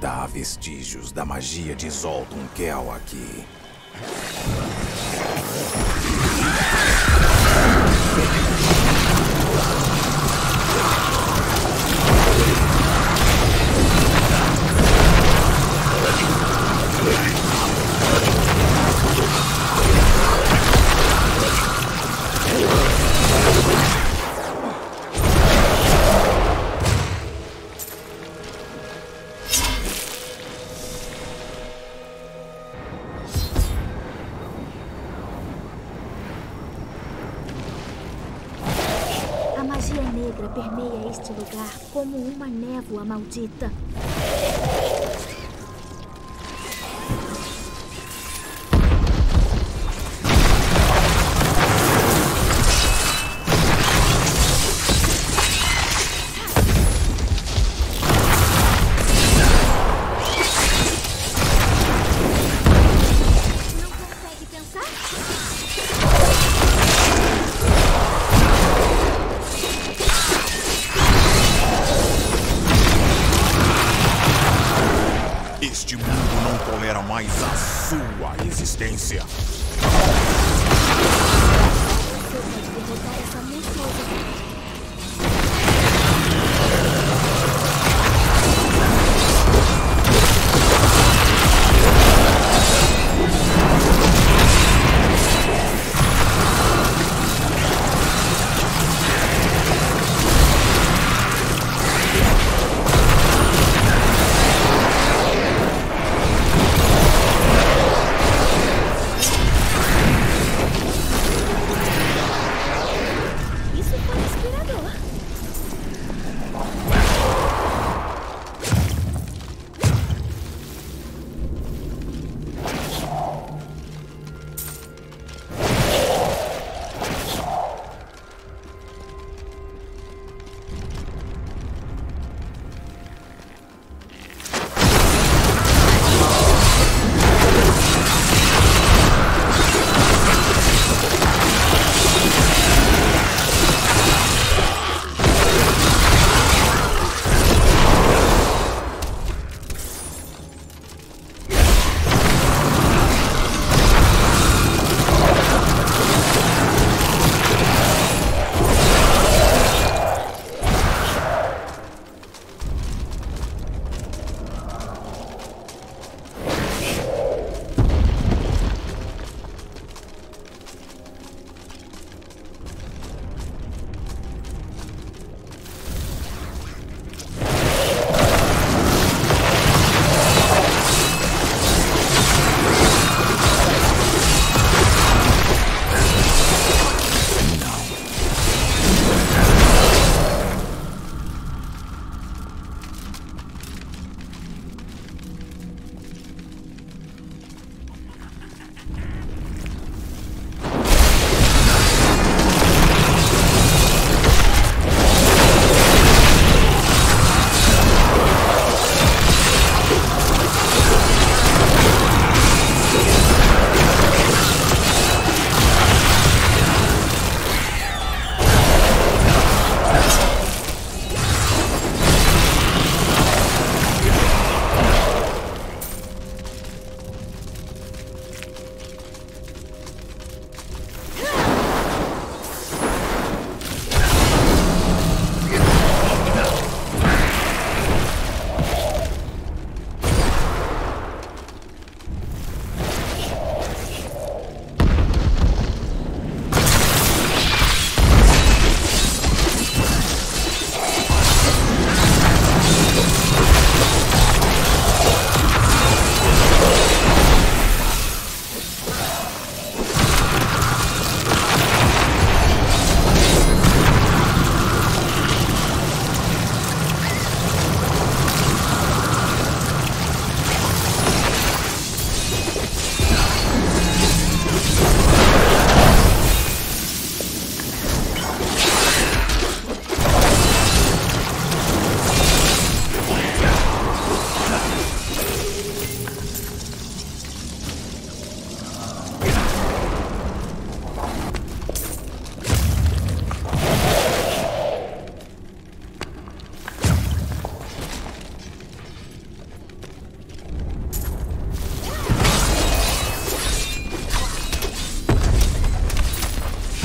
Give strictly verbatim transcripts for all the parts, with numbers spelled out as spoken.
Ainda há vestígios da magia de Zoltun Kell aqui. A magia negra permeia este lugar como uma névoa maldita. Não consegue pensar? Este mundo não tolera mais a sua existência. Você pode derrotar essa monstruosidade.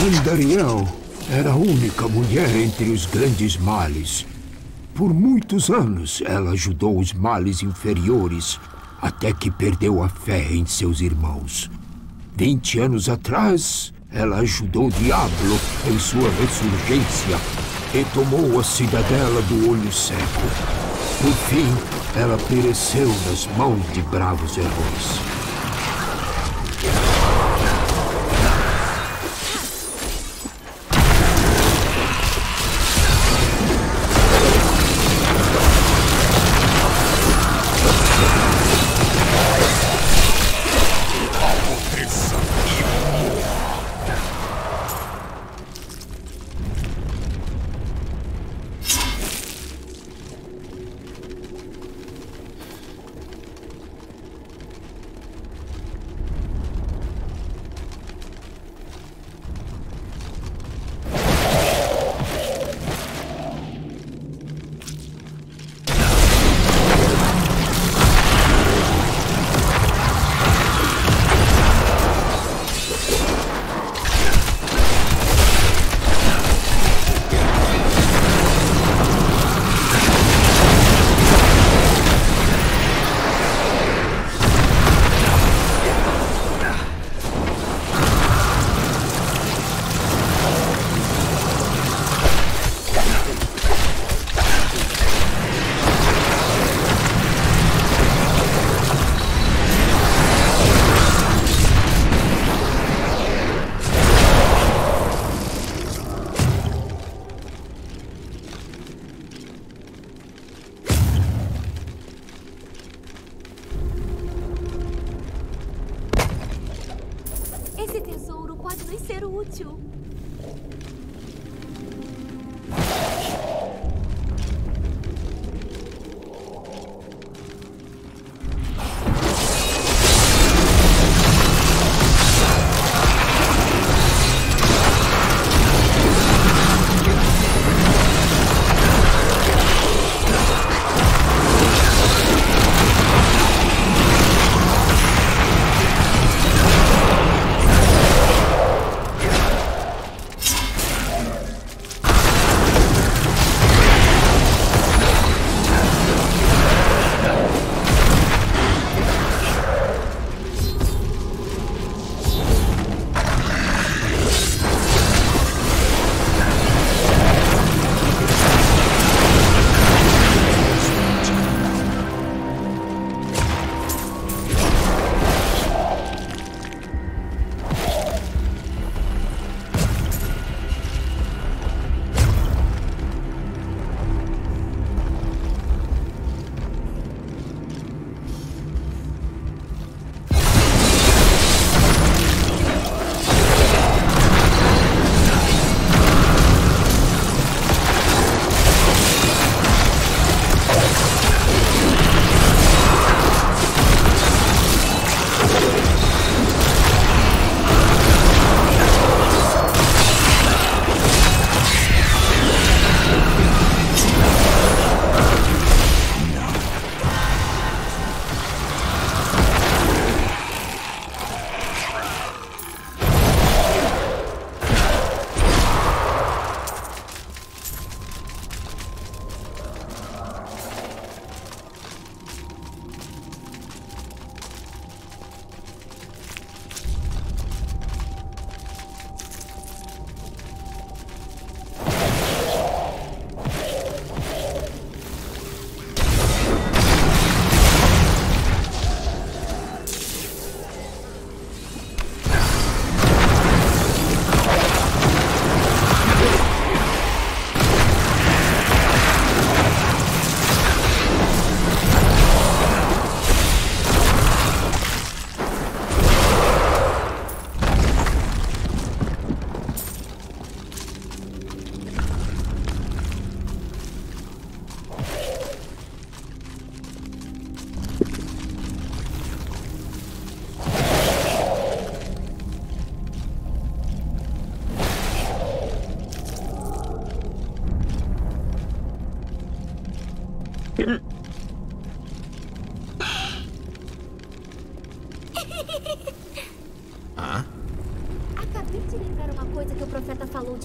Andariel era a única mulher entre os grandes males. Por muitos anos, ela ajudou os males inferiores, até que perdeu a fé em seus irmãos. Vinte anos atrás, ela ajudou o Diablo em sua ressurgência e tomou a cidadela do Olho Cego. Por fim, ela pereceu nas mãos de bravos heróis. Esse tesouro pode nos ser útil.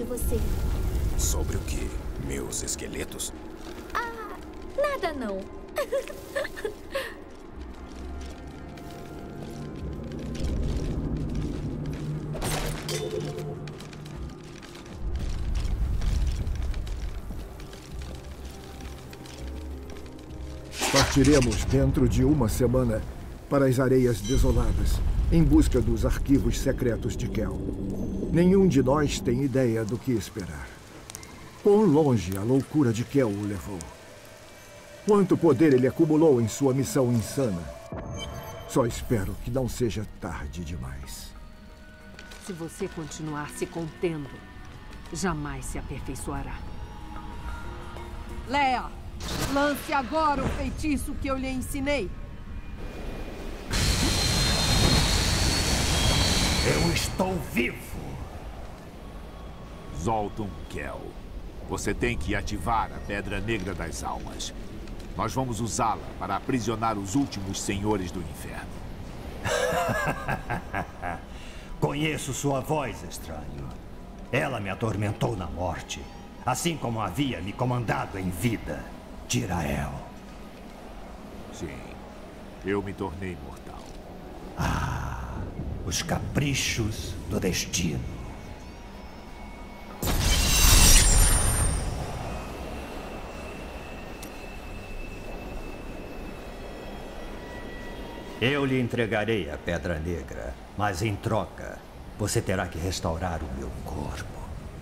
de você. Sobre o quê? Meus esqueletos? Ah, nada não. Partiremos dentro de uma semana para as Areias Desoladas, em busca dos arquivos secretos de Kel. Nenhum de nós tem ideia do que esperar. Quão longe a loucura de Kel o levou. Quanto poder ele acumulou em sua missão insana. Só espero que não seja tarde demais. Se você continuar se contendo, jamais se aperfeiçoará. Leia, lance agora o feitiço que eu lhe ensinei. Eu estou vivo! Zoltun Kel, você tem que ativar a Pedra Negra das Almas. Nós vamos usá-la para aprisionar os últimos senhores do inferno. Conheço sua voz, estranho. Ela me atormentou na morte, assim como havia me comandado em vida. Tirael. Sim, eu me tornei mortal. Ah, os caprichos do destino. Eu lhe entregarei a Pedra Negra, mas em troca, você terá que restaurar o meu corpo.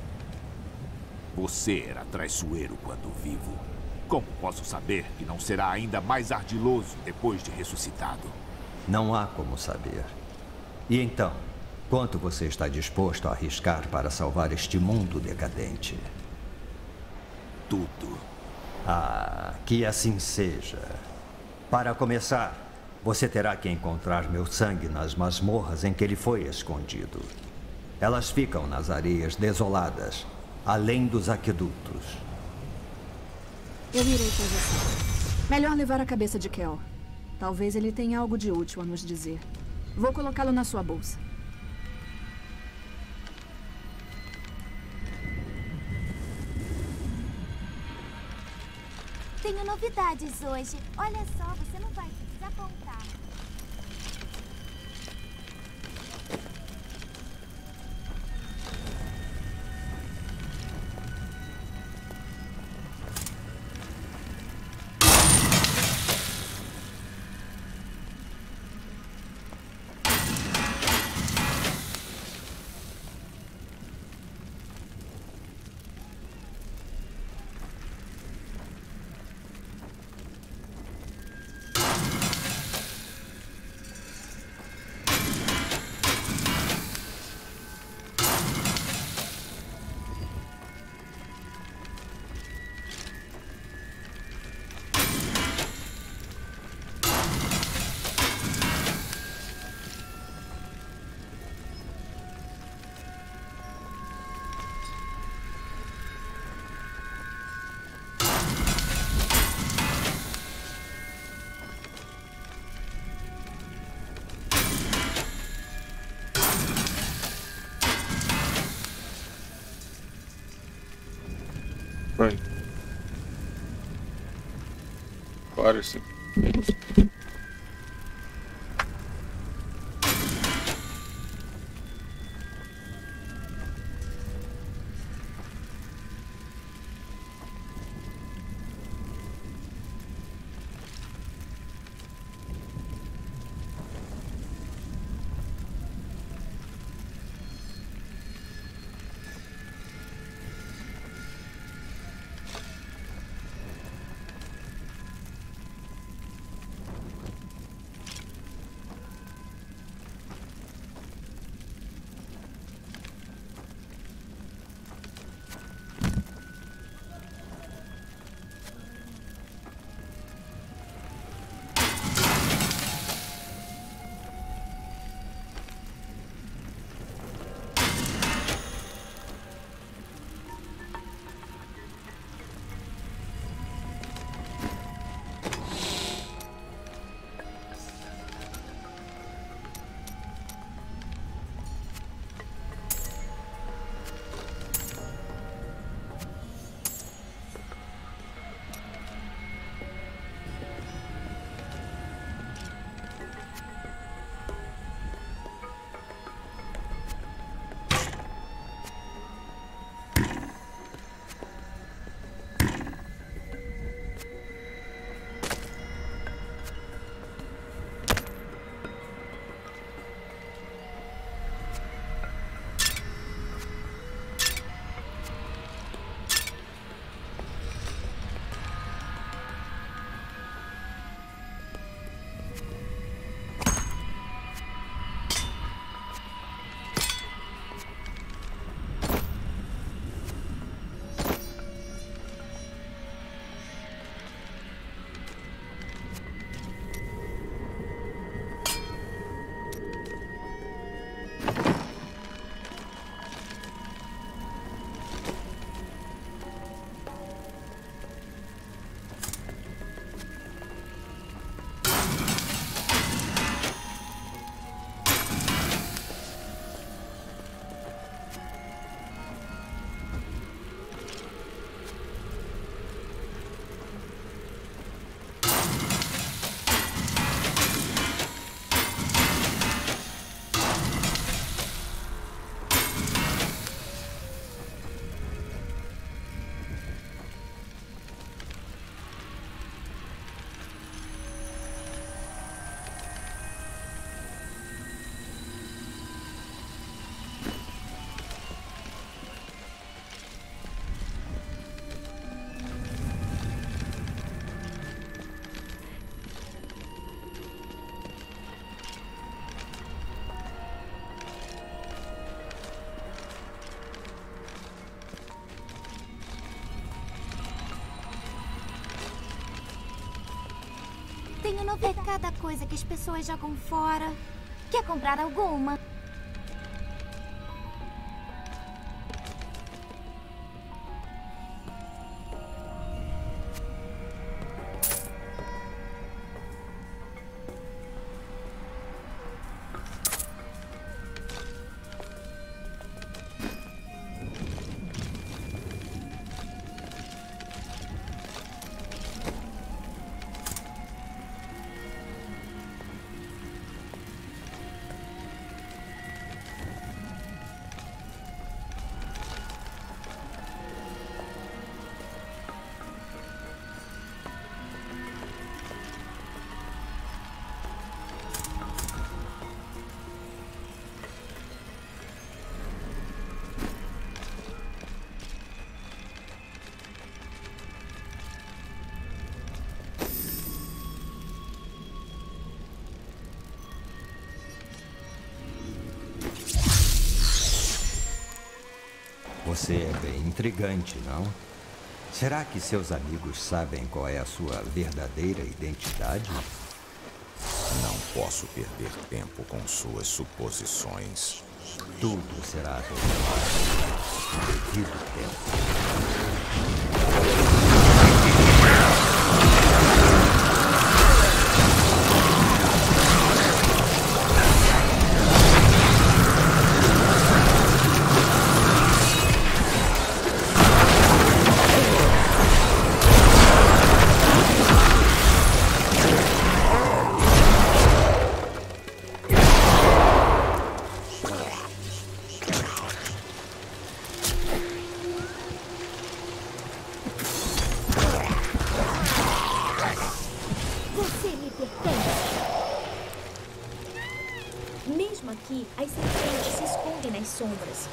Você era traiçoeiro quando vivo. Como posso saber que não será ainda mais ardiloso depois de ressuscitado? Não há como saber. E então, quanto você está disposto a arriscar para salvar este mundo decadente? Tudo. Ah, que assim seja. Para começar, você terá que encontrar meu sangue nas masmorras em que ele foi escondido. Elas ficam nas areias desoladas, além dos aquedutos. Eu irei com você. Melhor levar a cabeça de Kel. Talvez ele tenha algo de útil a nos dizer. Vou colocá-lo na sua bolsa. Tenho novidades hoje. Olha só, você não vai se desapontar. Vai. Agora sim. sonho não ver cada coisa que as pessoas jogam fora. Quer comprar alguma? Você é bem intrigante, não? Será que seus amigos sabem qual é a sua verdadeira identidade? Não posso perder tempo com suas suposições. Tudo será revelado no devido tempo. Aqui, as serpentes se escondem nas sombras.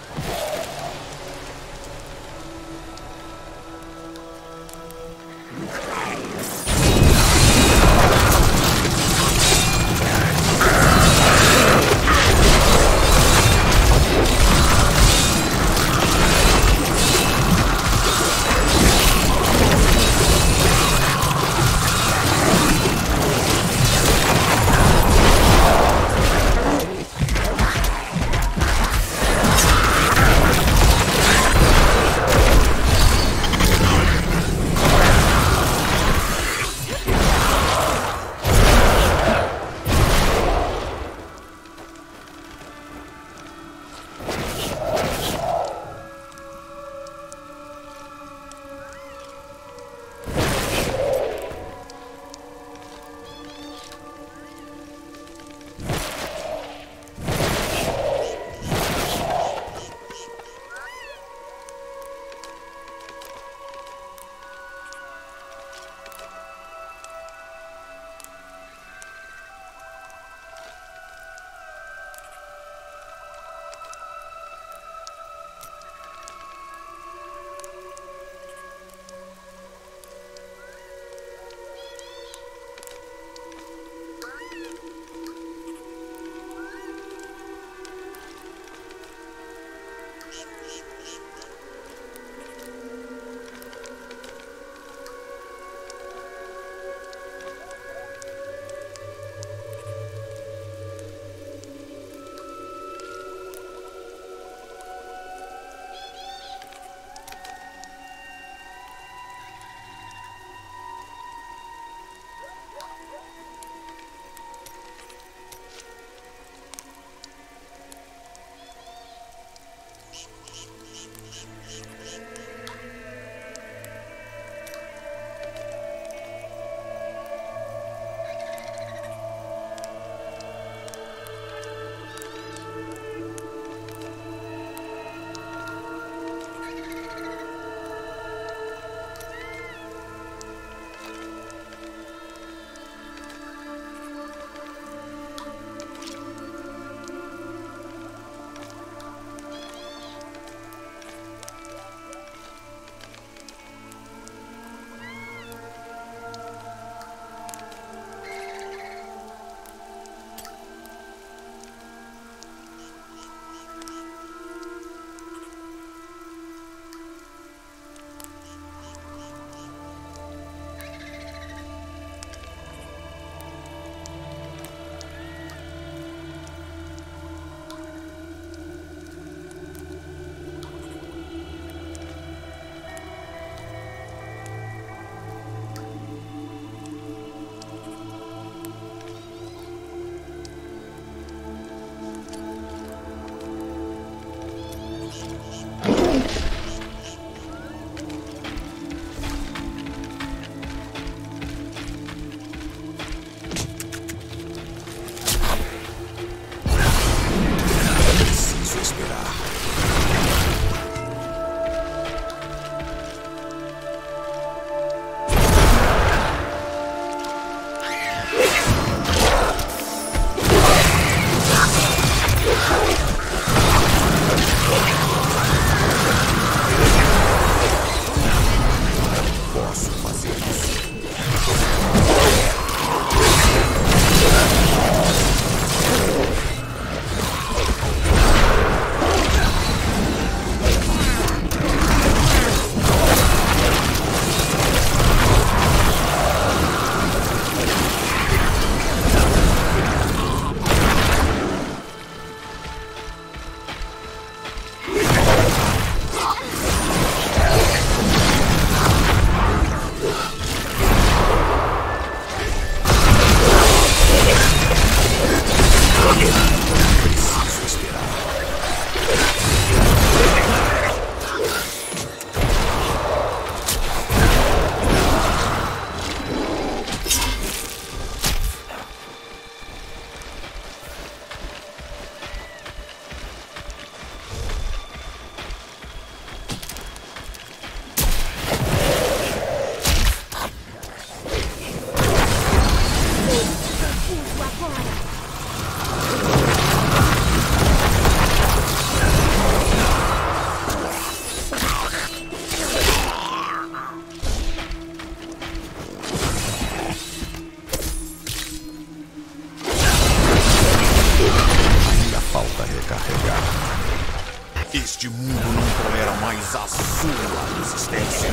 Este mundo não tolera mais a sua resistência.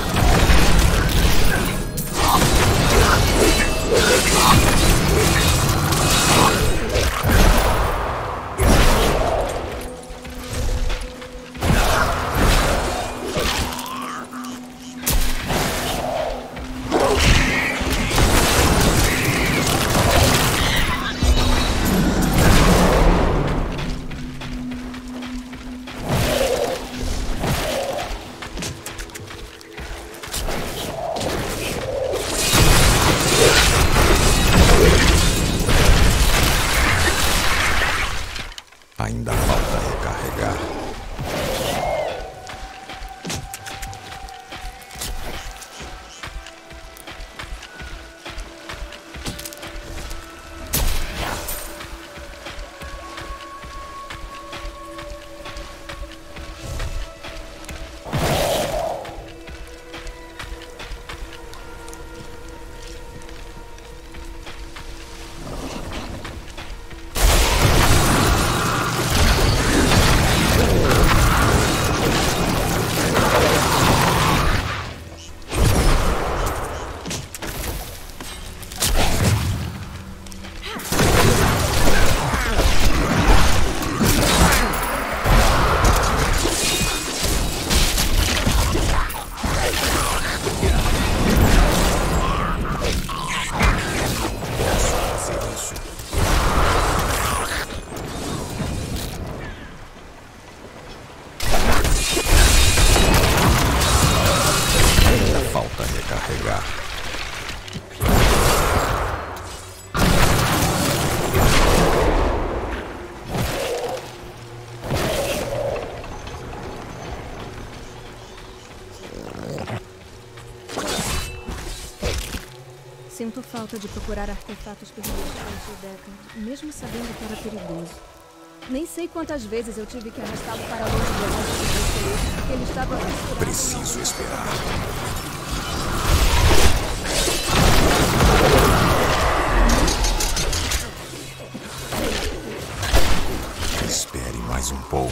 Ainda falta recarregar. Sinto falta de procurar artefatos perdidos durante décadas, mesmo sabendo que era perigoso. Nem sei quantas vezes eu tive que arrastá-lo para longe do exército porque ele estava fissurado. Preciso esperar. Espere mais um pouco.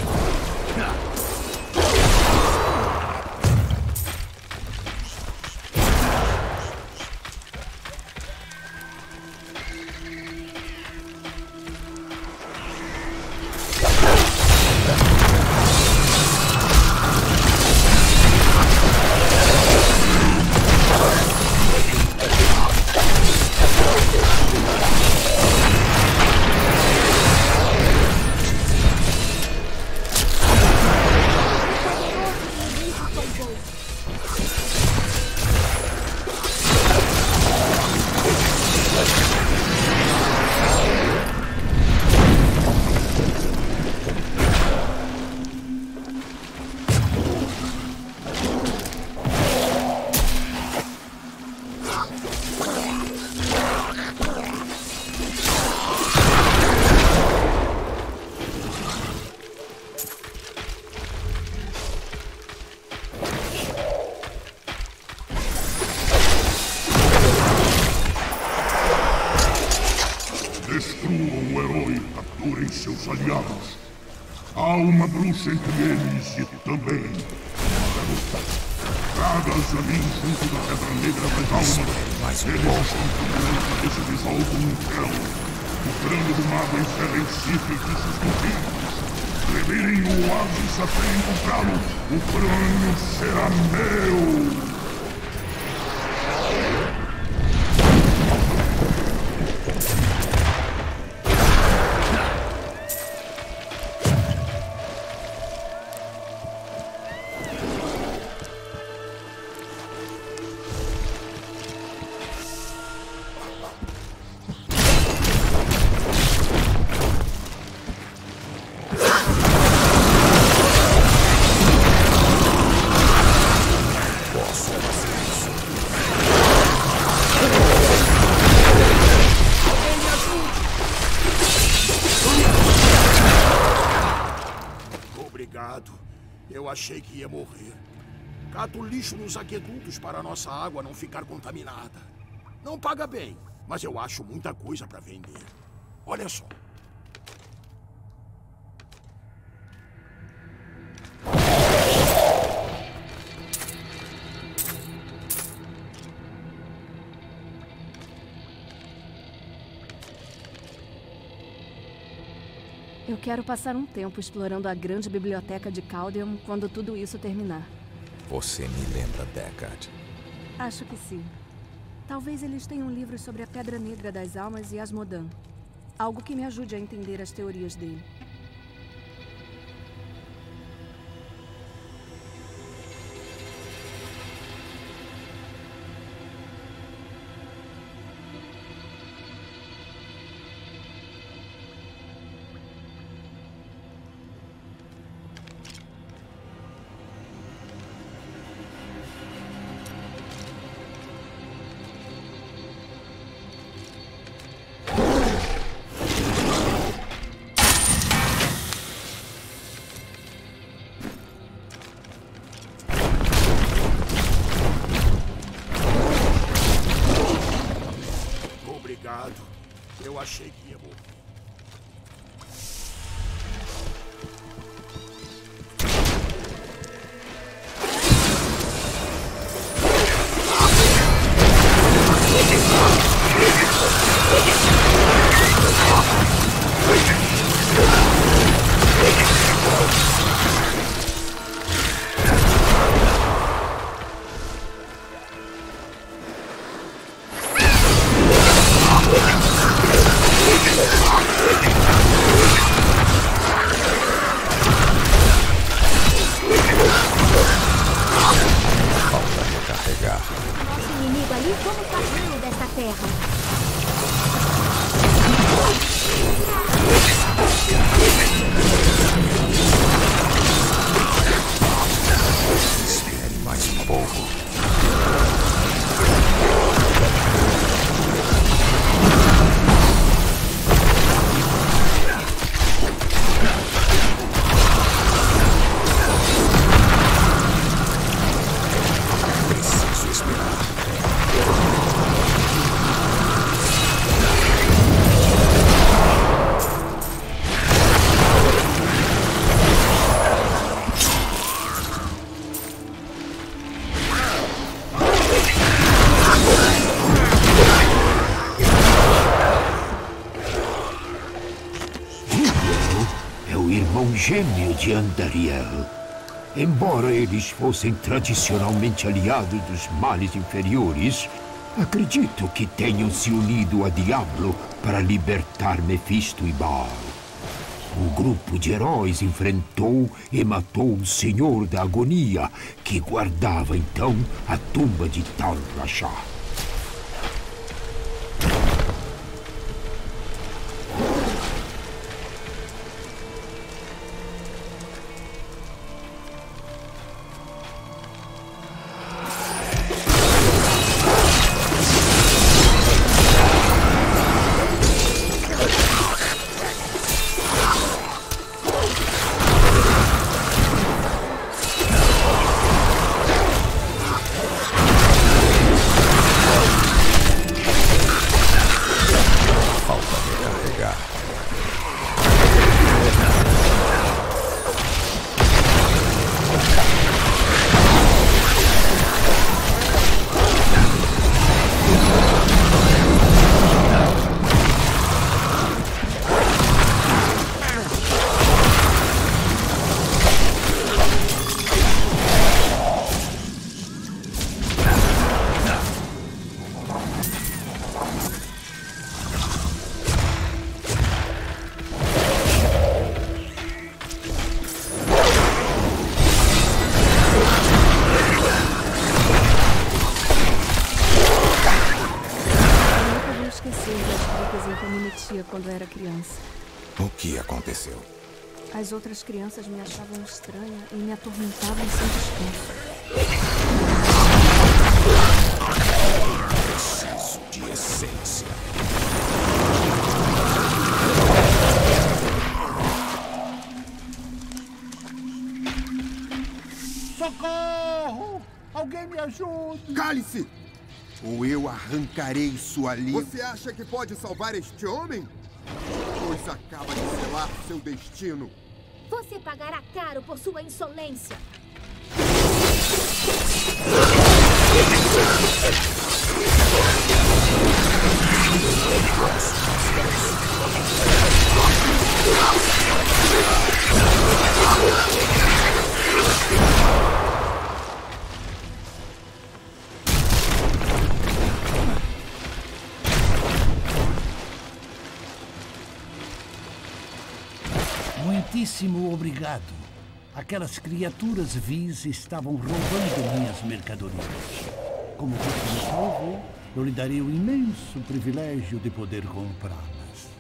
Destruam o herói e capturem seus aliados. Há uma bruxa entre eles e também uma garota. Traga-as a mim junto da Pedra Negra das Almas. Eles estão procurando que se dissolvam no céu. O crânio do mago encerra em si feitiços contínuos. Revirem o oásis até encontrá-lo. O crânio será meu. Eu achei que ia morrer. Cato lixo nos aquedutos para nossa água não ficar contaminada. Não paga bem, mas eu acho muita coisa para vender. Olha só. Eu quero passar um tempo explorando a grande biblioteca de Caldeum quando tudo isso terminar. Você me lembra Deckard. Acho que sim. Talvez eles tenham livros sobre a Pedra Negra das Almas e Asmodan. Algo que me ajude a entender as teorias dele. Eu achei que ia morrer. Gêmeo de Andariel. Embora eles fossem tradicionalmente aliados dos males inferiores, acredito que tenham se unido a Diablo para libertar Mephisto e Baal. Um grupo de heróis enfrentou e matou o Senhor da Agonia, que guardava então a tumba de Tal Rasha. Quando era criança. O que aconteceu? As outras crianças me achavam estranha e me atormentavam sem descanso. Preciso de essência. Socorro! Alguém me ajude! Cale-se! Ou eu arrancarei sua língua. Você acha que pode salvar este homem? Pois acaba de selar seu destino. Você pagará caro por sua insolência. Muitíssimo obrigado. Aquelas criaturas vis estavam roubando minhas mercadorias. Como você me salvou, eu lhe darei o imenso privilégio de poder comprá-las.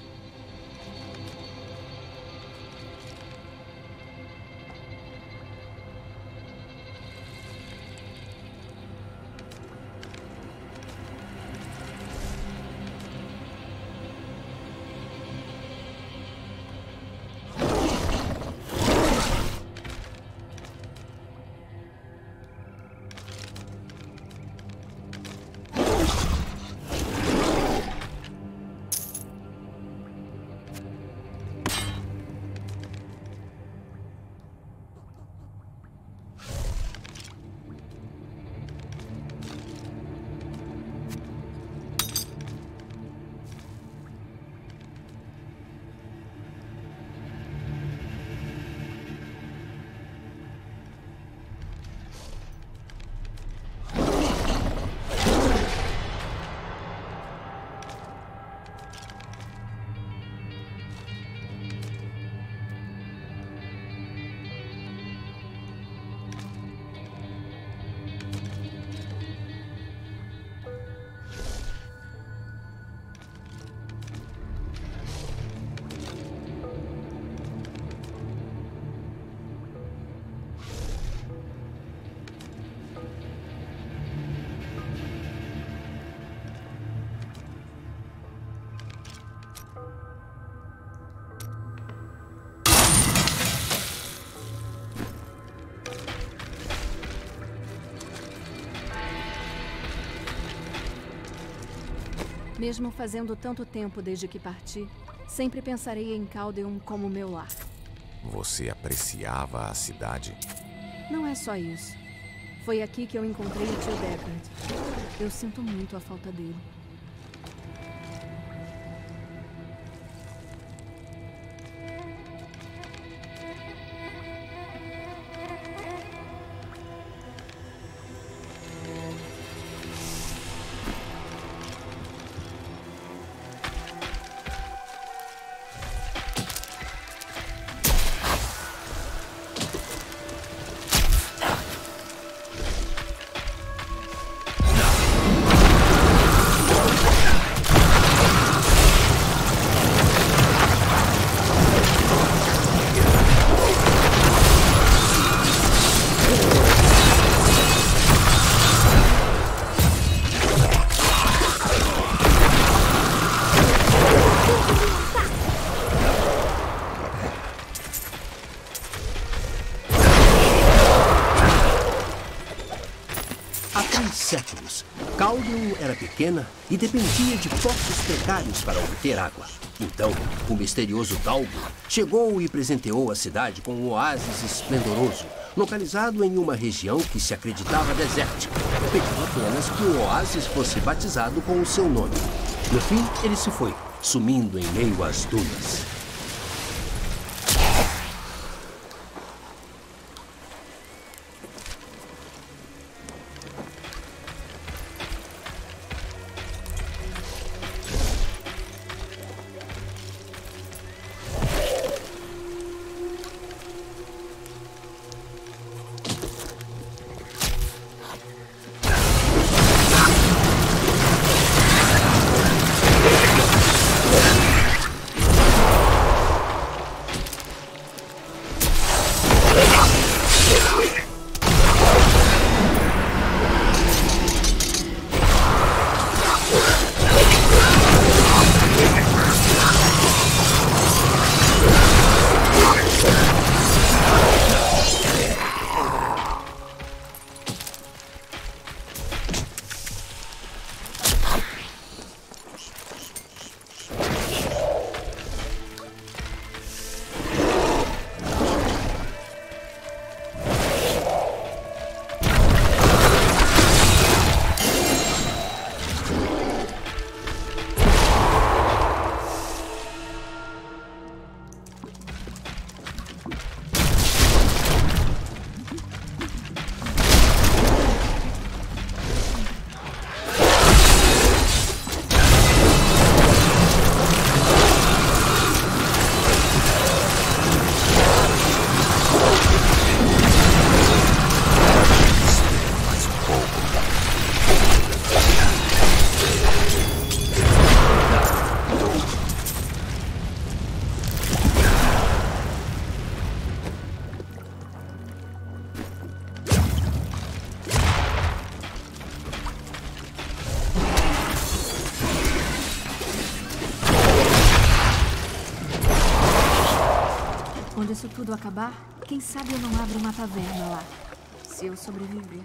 Mesmo fazendo tanto tempo desde que parti, sempre pensarei em Caldeum como meu lar. Você apreciava a cidade? Não é só isso. Foi aqui que eu encontrei o tio Deckard. Eu sinto muito a falta dele. Séculos, Caldeum era pequena e dependia de poços precários para obter água. Então, o misterioso Dalgo chegou e presenteou a cidade com um oásis esplendoroso, localizado em uma região que se acreditava desértica. Pediu apenas que o oásis fosse batizado com o seu nome. No fim, ele se foi, sumindo em meio às dunas. Quando isso tudo acabar, quem sabe eu não abro uma taverna lá. Se eu sobreviver.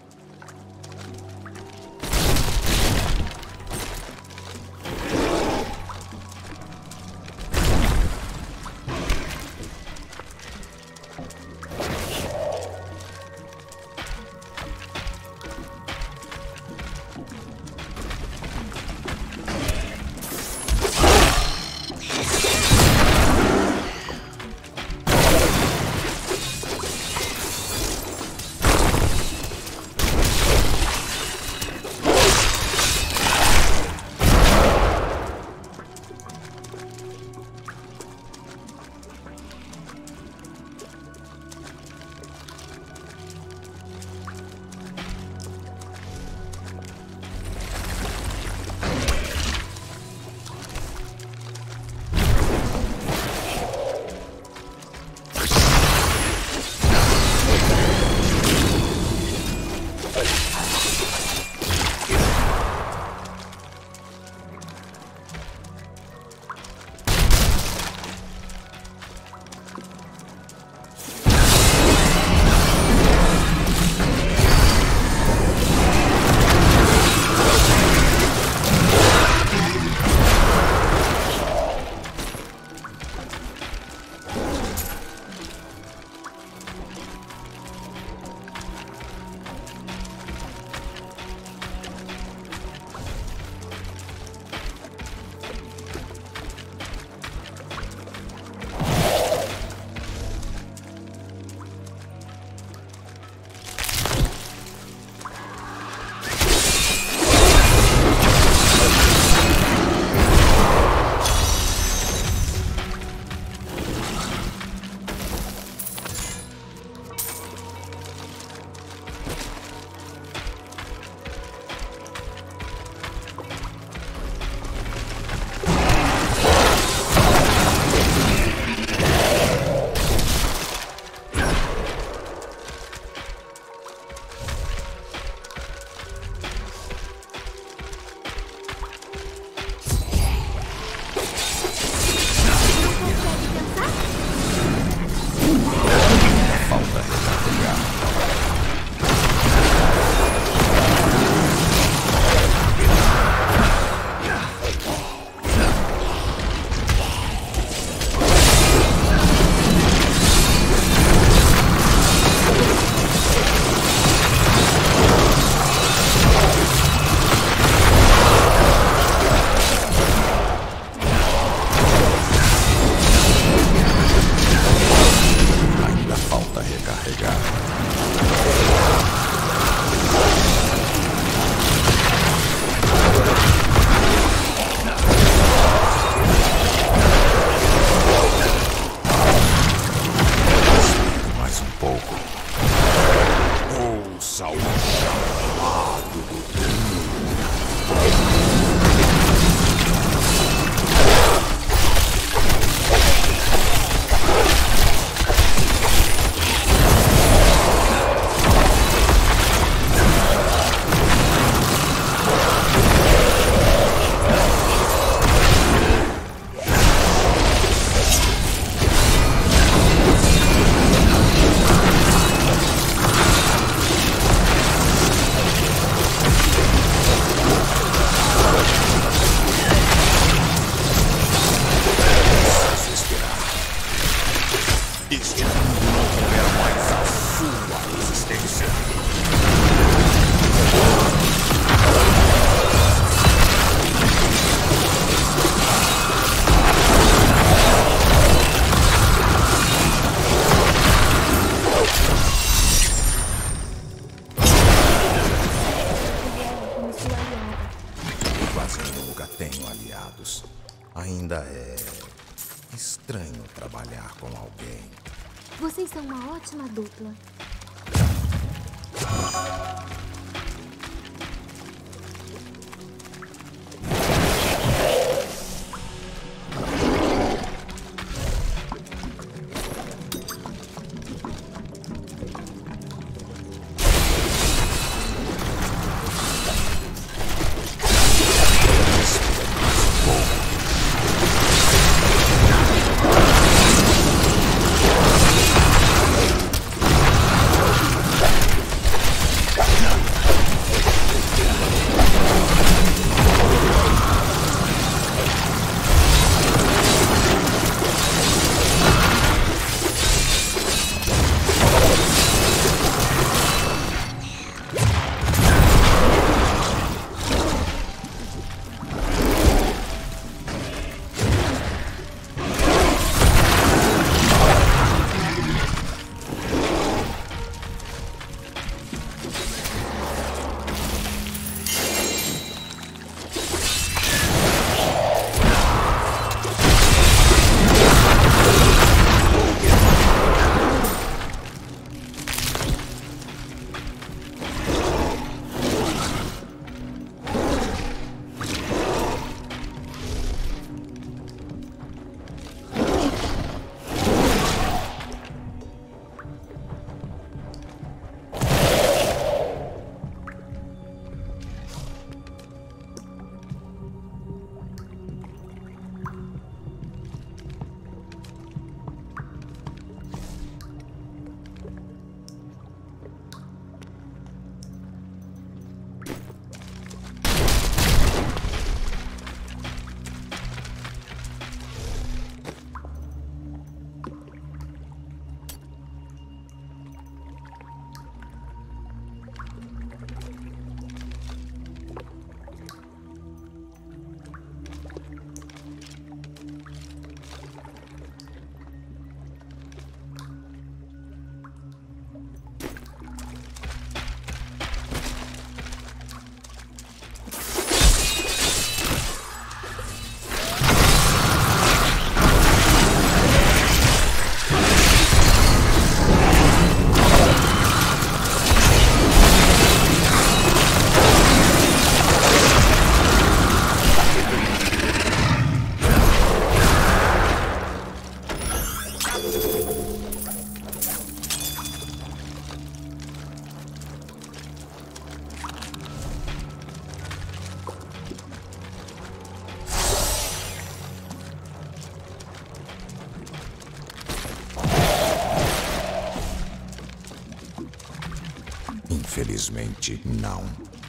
Ainda é estranho trabalhar com alguém. Vocês são uma ótima dupla. Pois Infelizmente, não.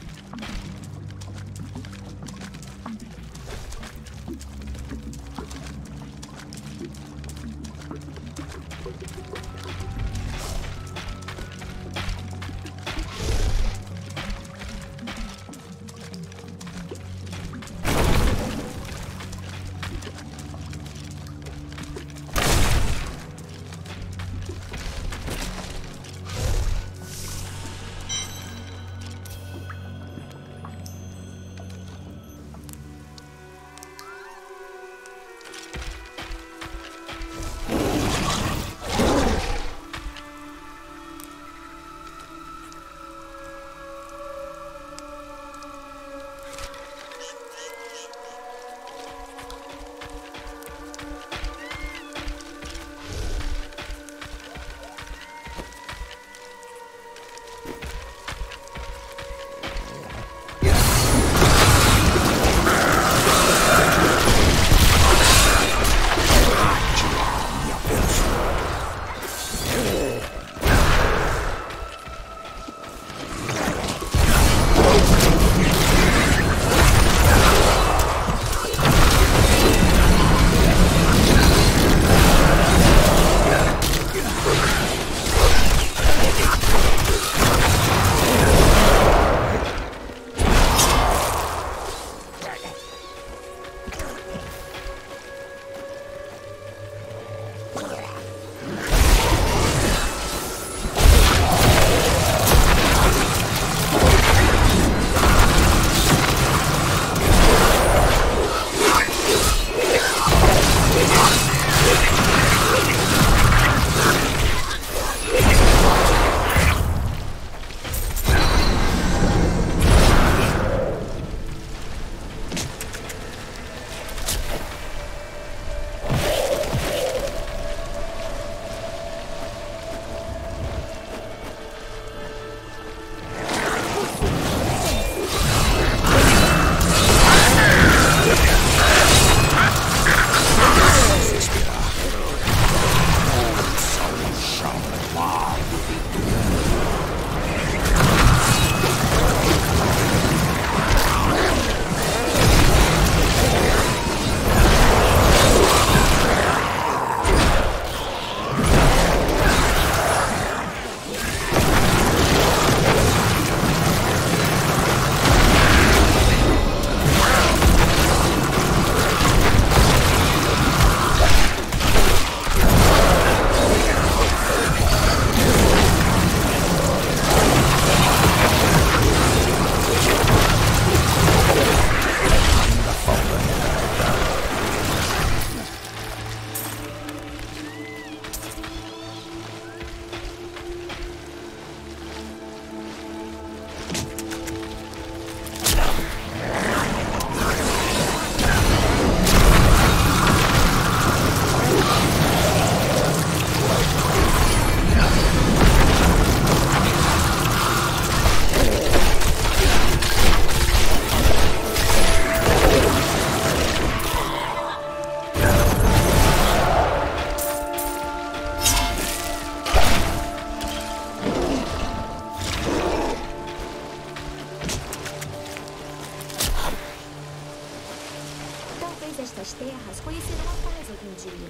Estas terras conhecerão a paz algum dia.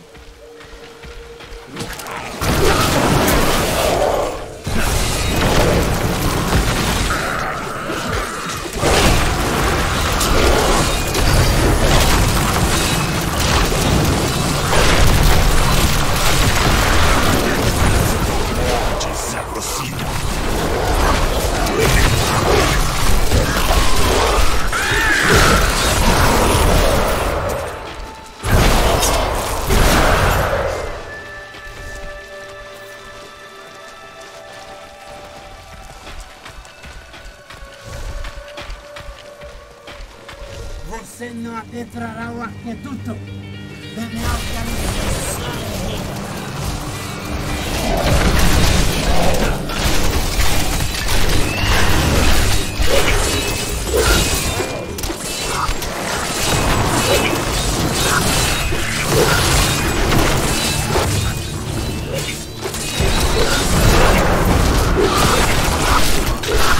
Se aproxima. Você não adentrará o aqueduto. Daniel quer Yeah.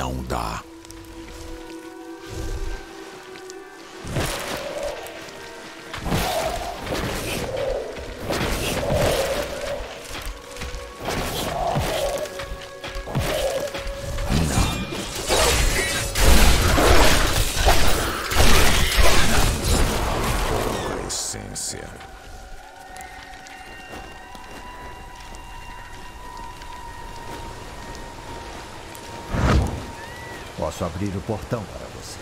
Não dá. Posso abrir o portão para você.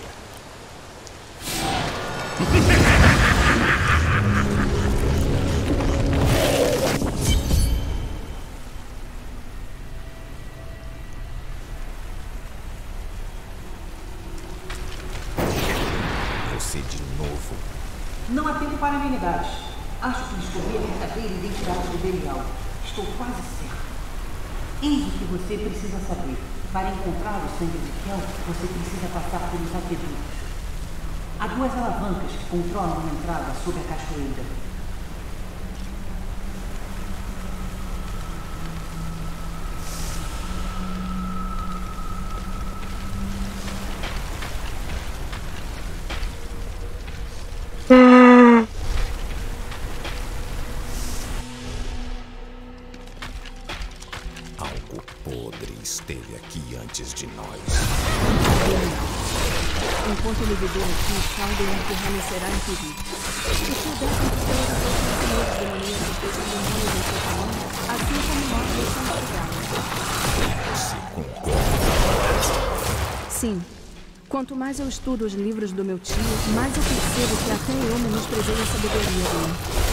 Você de novo. Não há tempo para amenidades. Acho que descobri a verdadeira identidade do Belial. Estou quase certo. Eis o que você precisa saber. Para encontrar o sangue de Kel, você precisa passar pelos aquedutos. Há duas alavancas que controlam a entrada sob a cachoeira. Algo podre esteve aqui antes de nós. Enquanto ele viver aqui, Caldeon permanecerá em perigo. Se pudessem ter os demoníacos desses demônios em seu caminho, assim como nós deixamos Você concorda? Sim. Quanto mais eu estudo os livros do meu tio, mais eu percebo que até eu menosprezei a sabedoria dele.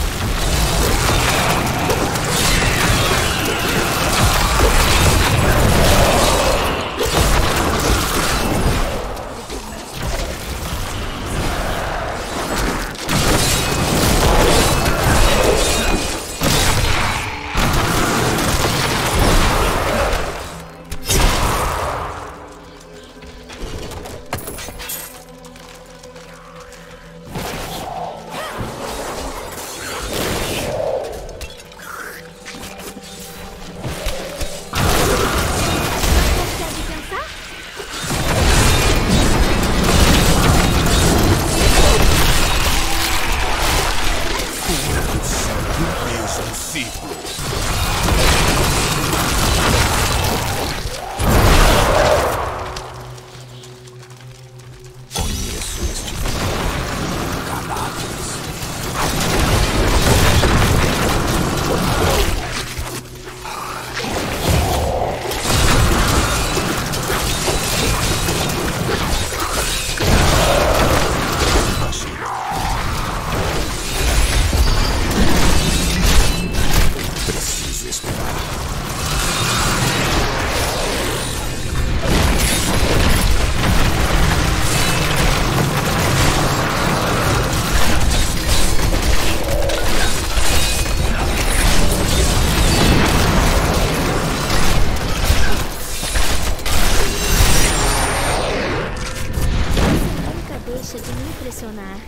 Deixa de me impressionar.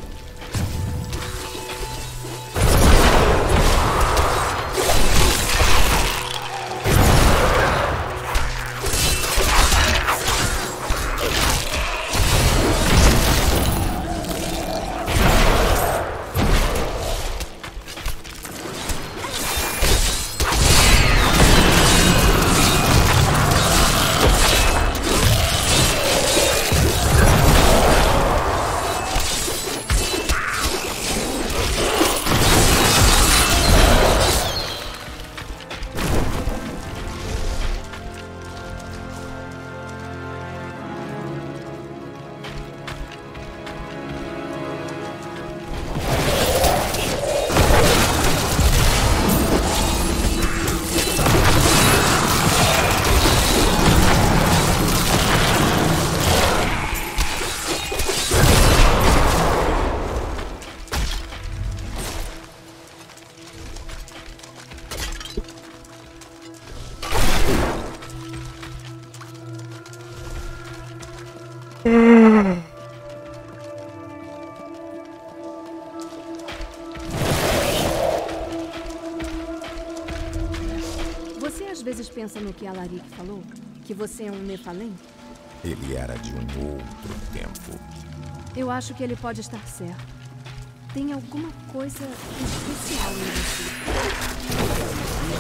Você às vezes pensa no que Alaric falou? Que você é um Nephalem? Ele era de um outro tempo. Eu acho que ele pode estar certo. Tem alguma coisa especial em você.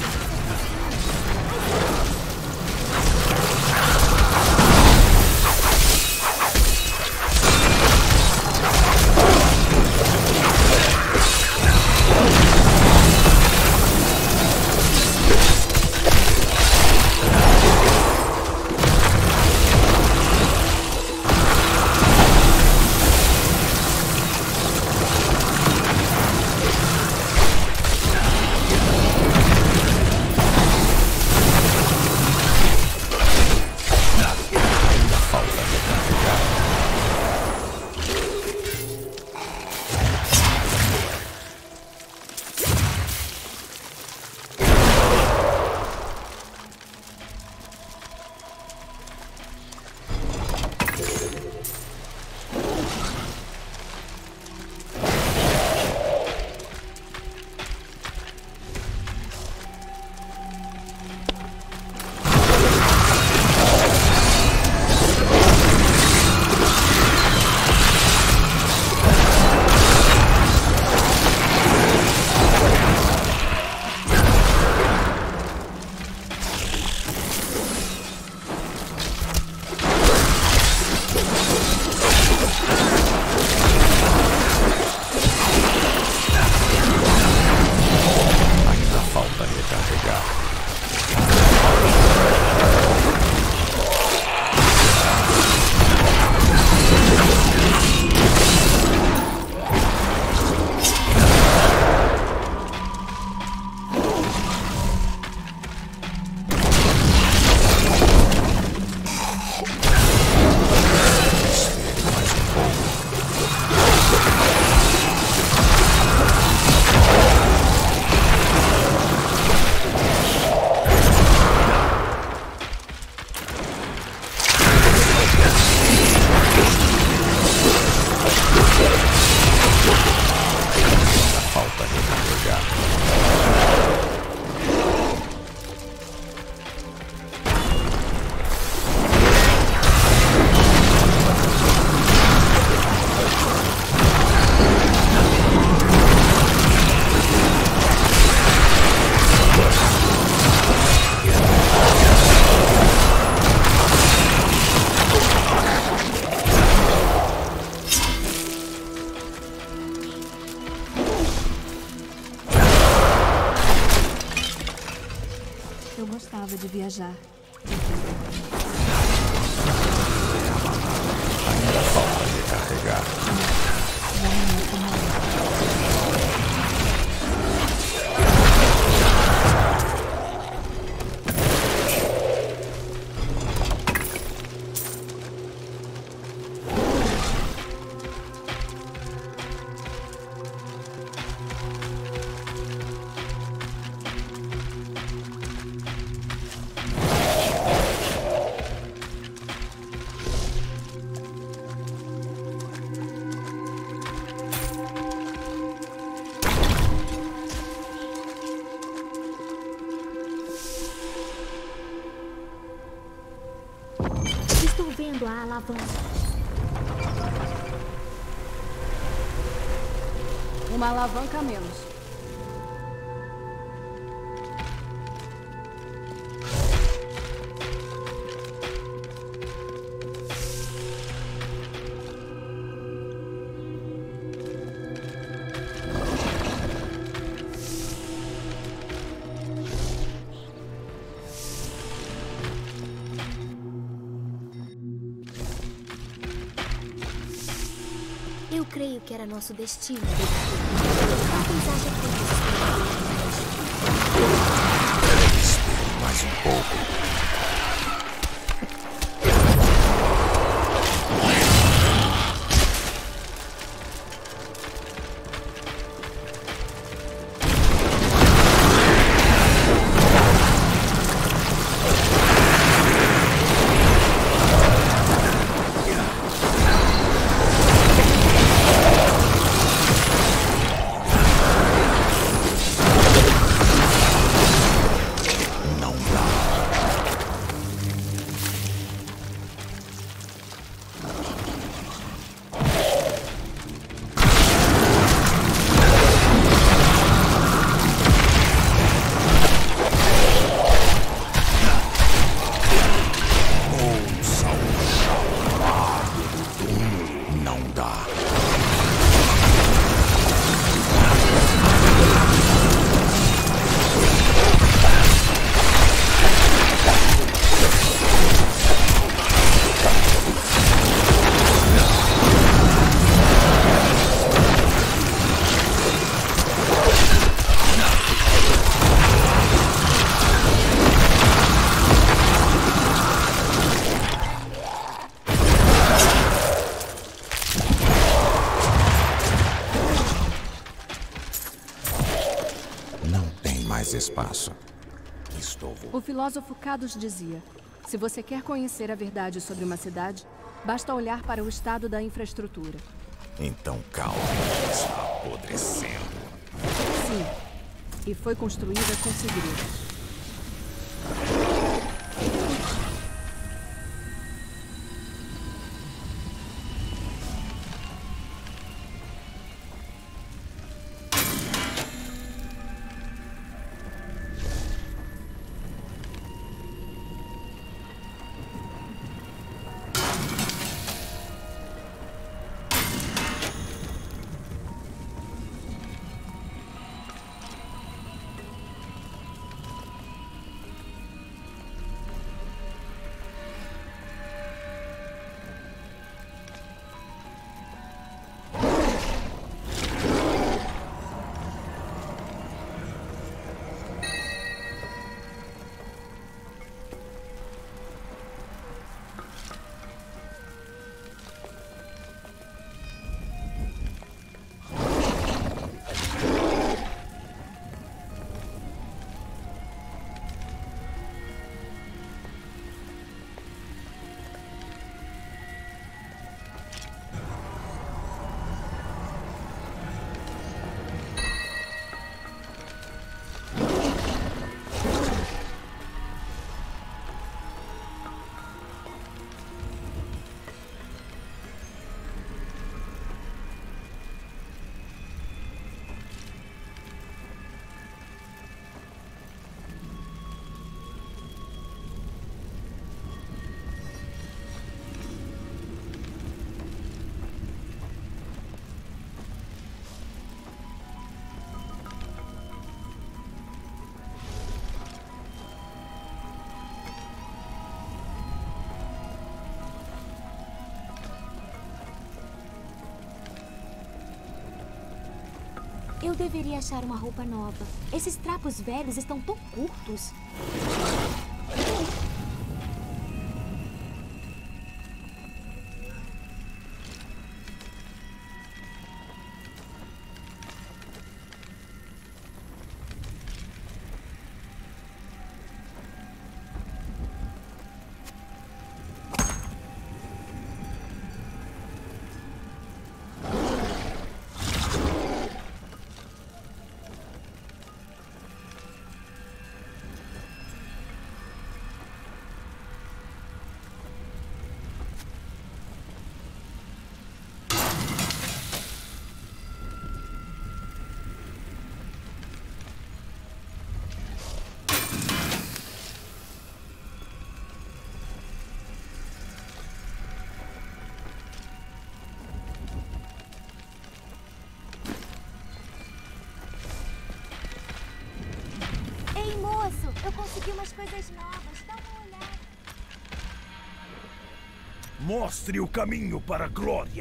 Eu gostava de viajar. Ainda falta recarregar. Estou vendo a alavanca. Uma alavanca a menos. Eu creio que era nosso destino. Talvez haja coisas. Espere mais um pouco. mais espaço. Estou... O filósofo Cadus dizia: se você quer conhecer a verdade sobre uma cidade, basta olhar para o estado da infraestrutura. Então Calma está apodrecendo. Sim. E foi construída com segredos. Eu deveria achar uma roupa nova. Esses trapos velhos estão tão curtos. Eu consegui umas coisas novas. Dá uma olhada. Mostre o caminho para a glória.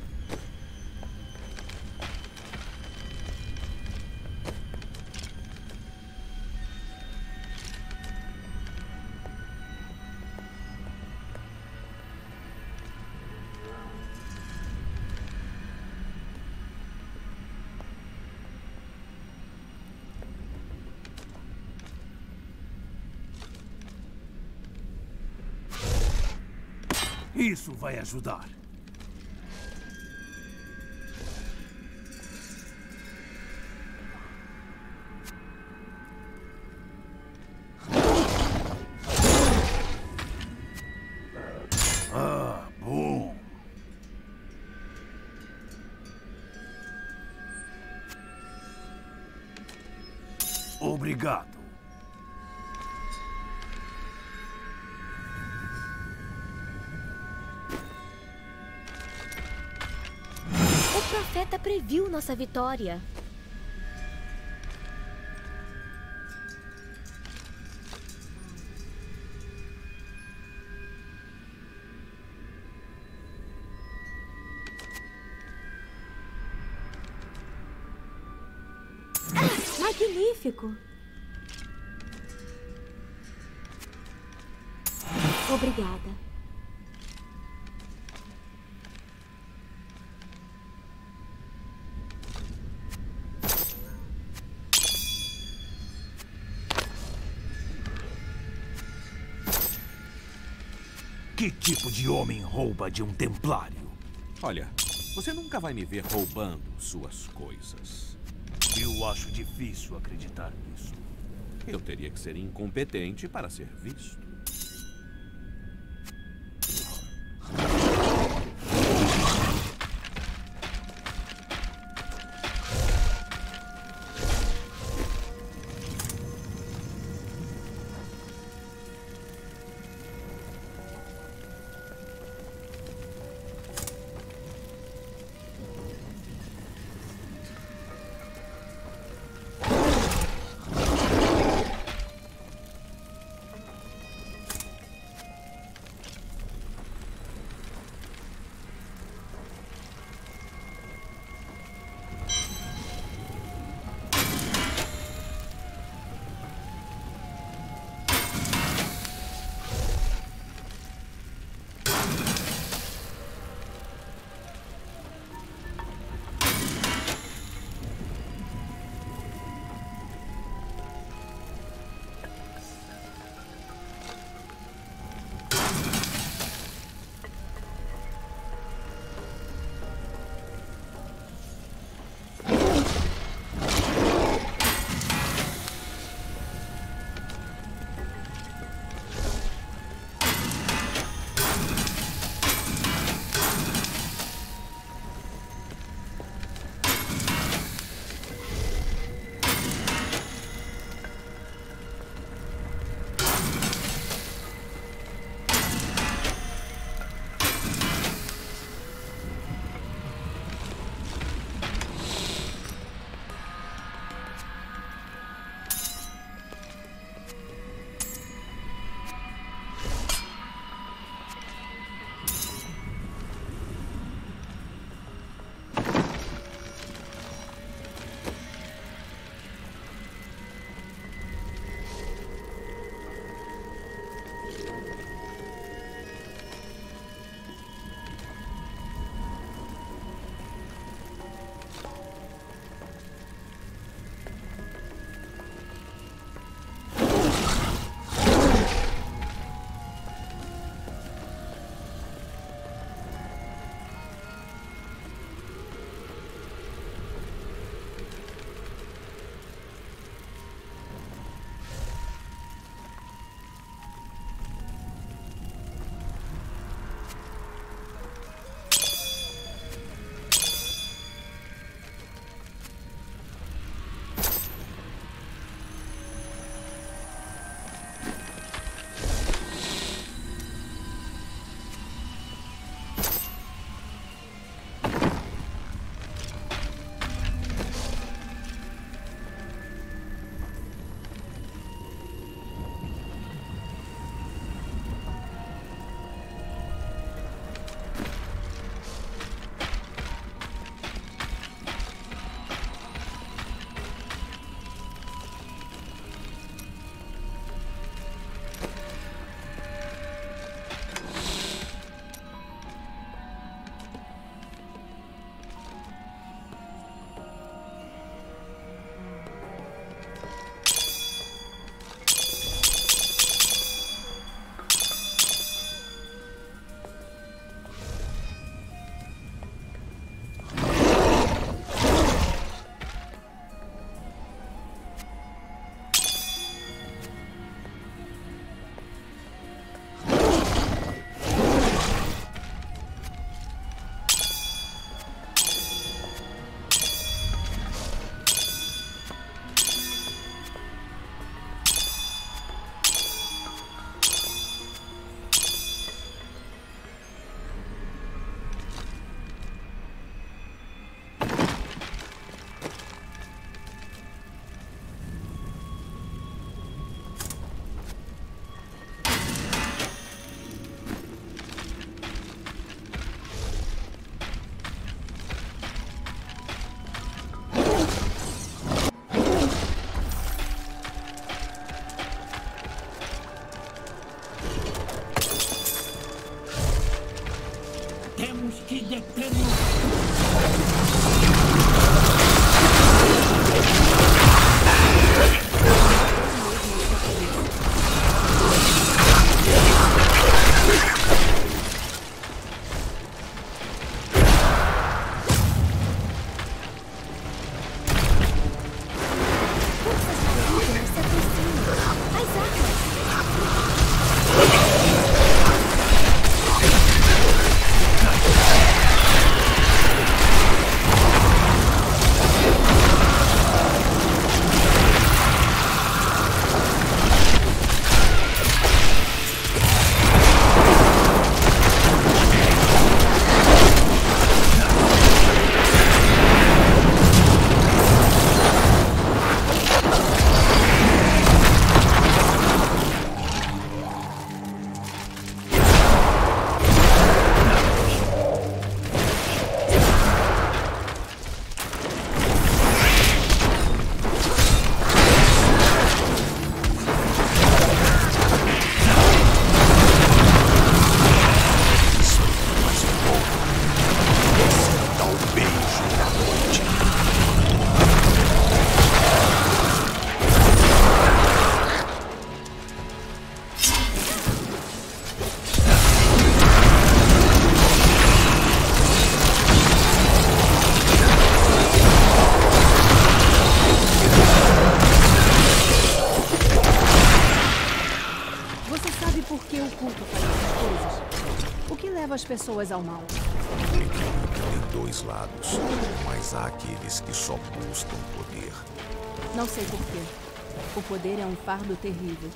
Isso vai ajudar. Ah, bom. Obrigado. O profeta previu nossa vitória. Ah, magnífico! Obrigada. Que tipo de homem rouba de um templário? Olha, você nunca vai me ver roubando suas coisas. Eu acho difícil acreditar nisso. Eu teria que ser incompetente para ser visto. Por que o culto faz essas coisas? O que leva as pessoas ao mal? Tem dois lados, mas há aqueles que só buscam poder. Não sei por quê. O poder é um fardo terrível.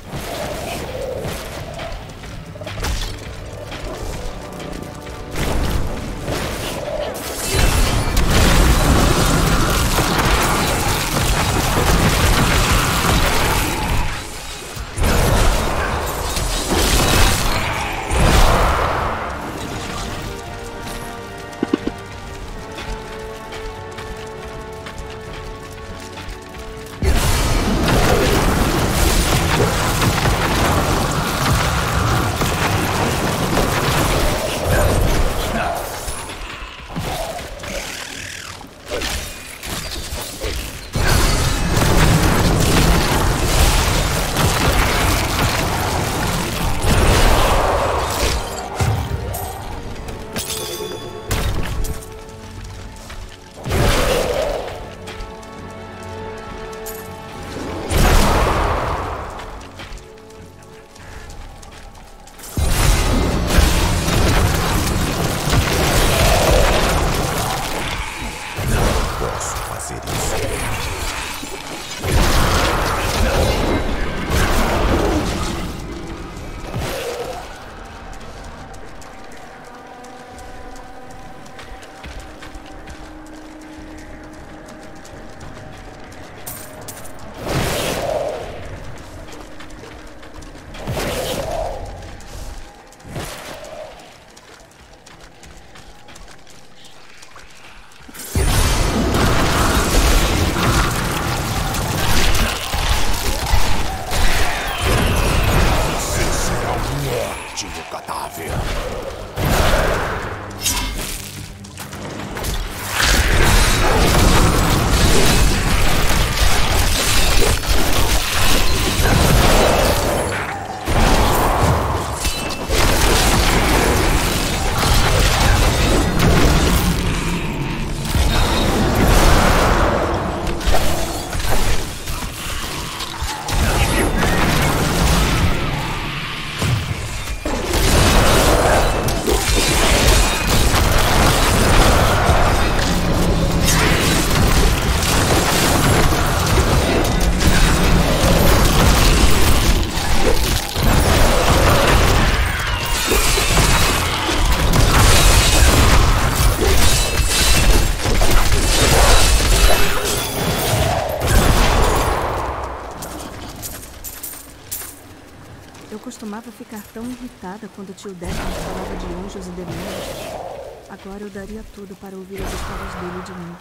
Eu costumava ficar tão irritada quando o tio Declan falava de anjos e demônios. Agora eu daria tudo para ouvir as histórias dele de novo.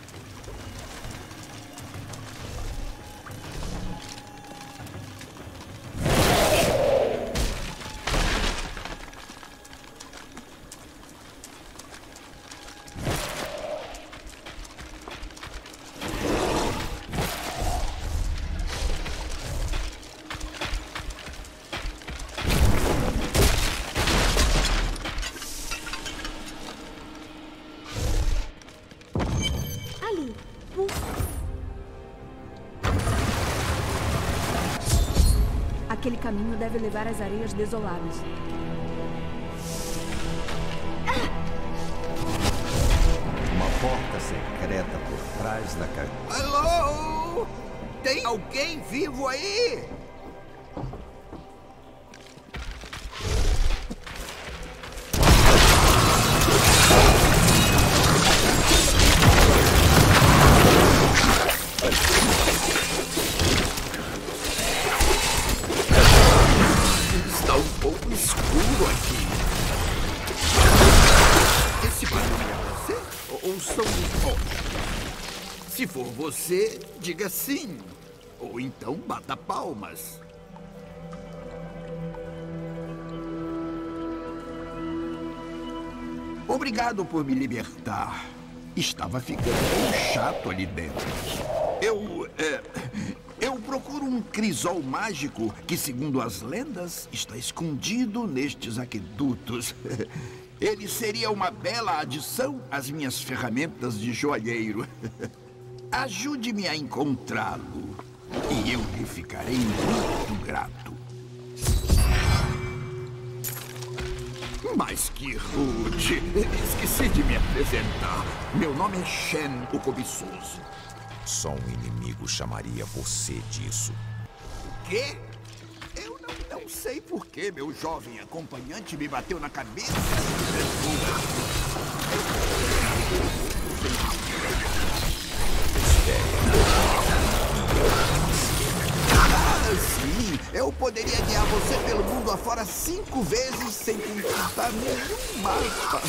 Aquele caminho deve levar às areias desoladas. Uma porta secreta por trás da casa. Alô? Tem alguém vivo aí? Se for você, diga sim. Ou então bata palmas. Obrigado por me libertar. Estava ficando bem chato ali dentro. Eu... É, eu procuro um crisol mágico que, segundo as lendas, está escondido nestes aquedutos. Ele seria uma bela adição às minhas ferramentas de joalheiro. Ajude-me a encontrá-lo e eu lhe ficarei muito grato. Mas que rude. Esqueci de me apresentar. Meu nome é Shen, o Cobiçoso. Só um inimigo chamaria você disso. O quê? Eu não, não sei por que meu jovem acompanhante me bateu na cabeça. Ah, sim. Eu poderia guiar você pelo mundo afora cinco vezes sem conquistar nenhum mapa.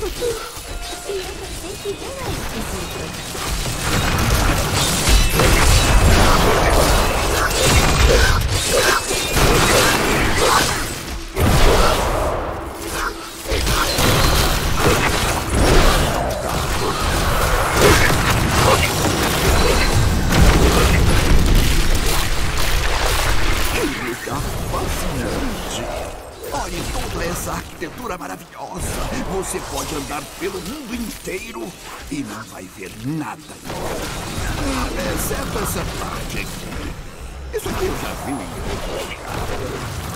Olhe toda essa arquitetura maravilhosa. Você pode andar pelo mundo inteiro e não vai ver nada. Exceto essa parte aqui. Isso aqui eu já vi em outro lugar.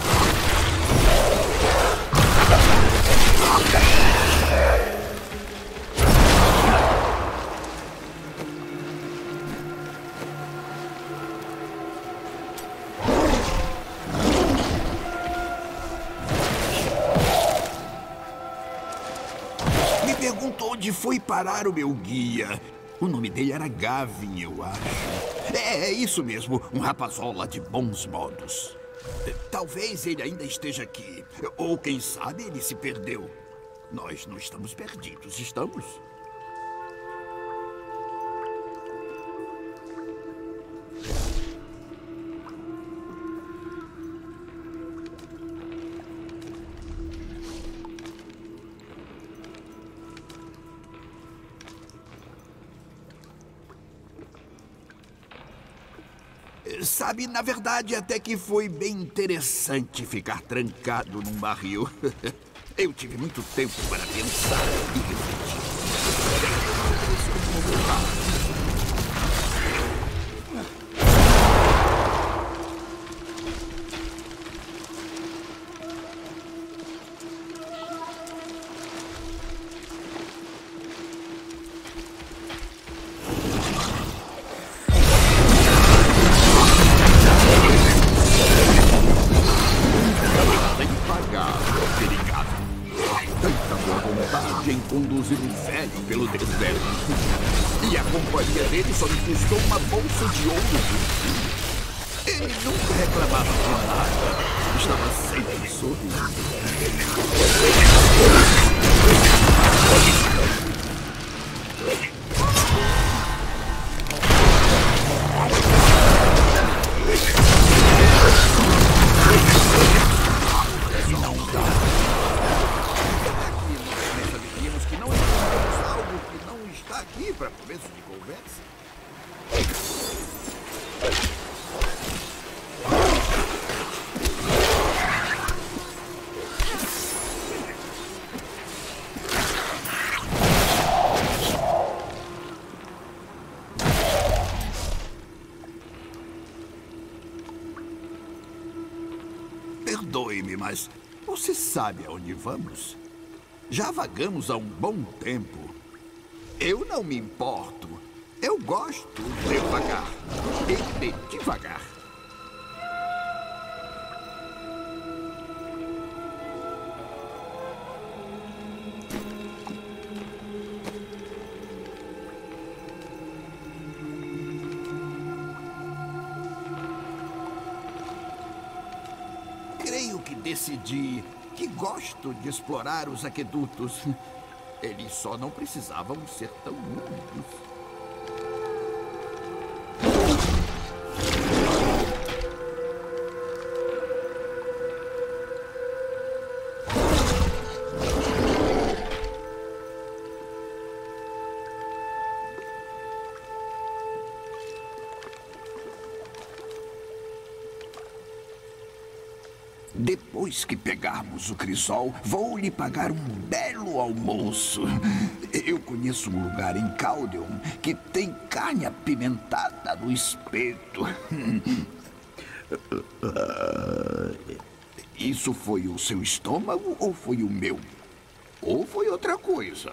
Onde foi parar o meu guia? O nome dele era Gavin, eu acho. É, é isso mesmo, um rapazola de bons modos. Talvez ele ainda esteja aqui. Ou quem sabe ele se perdeu. Nós não estamos perdidos, estamos? Sabe, na verdade, até que foi bem interessante ficar trancado num barril. Eu tive muito tempo para pensar e refletir. Conduzir um velho pelo deserto. E a companhia dele só me custou uma bolsa de ouro. Ele nunca reclamava de nada. Estava sempre sorrindo. Não dá. Aqui para começo de conversa. Perdoe-me, mas você sabe aonde vamos? Já vagamos há um bom tempo. Eu não me importo. Eu gosto devagar. E de devagar. Creio que decidi que gosto de explorar os aquedutos. Eles só não precisavam ser tão únicos. Depois que pegarmos o crisol, vou lhe pagar um belo almoço. Eu conheço um lugar em Caldeon que tem carne apimentada no espeto. Isso foi o seu estômago ou foi o meu? Ou foi outra coisa?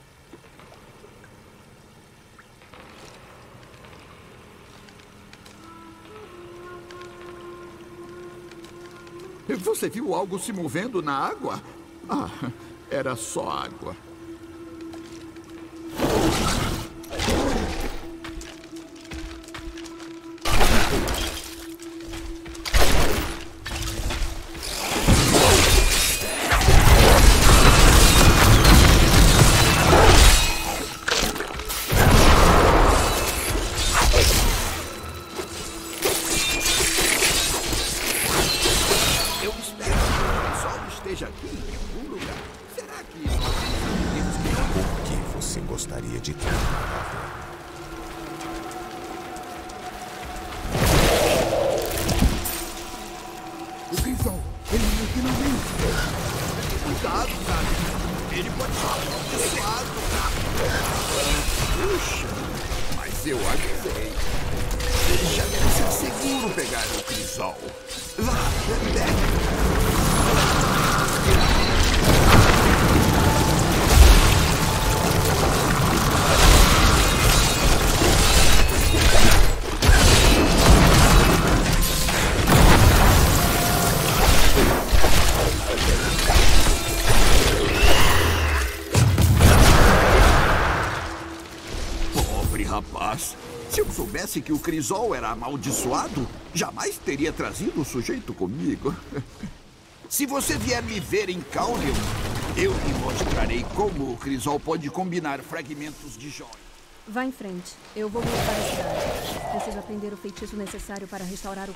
Você viu algo se movendo na água? Ah, era só água. Gostaria de ter uma O Crisol, ele finalmente. Cuidado, cara. Ele pode ser amaldiçoado. Puxa, mas eu avisei. Já deve ser seguro pegar o Crisol. Lá, pega. Rapaz, se eu soubesse que o Crisol era amaldiçoado, jamais teria trazido o sujeito comigo. Se você vier me ver em Caunion, eu lhe mostrarei como o Crisol pode combinar fragmentos de joia. Vá em frente. Eu vou voltar para a cidade. Preciso aprender o feitiço necessário para restaurar o...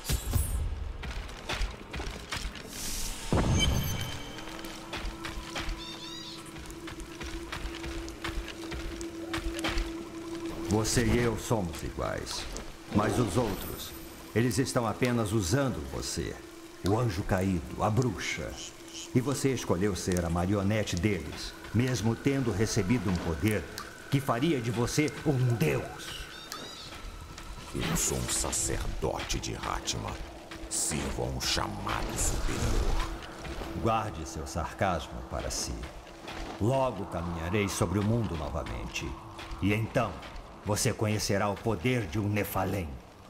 Você e eu somos iguais. Mas os outros, eles estão apenas usando você. O anjo caído, a bruxa. E você escolheu ser a marionete deles, mesmo tendo recebido um poder que faria de você um deus. Eu sou um sacerdote de Hatma. Sirvo a um chamado superior. Guarde seu sarcasmo para si. Logo caminharei sobre o mundo novamente. E então... você conhecerá o poder de um Nephalem.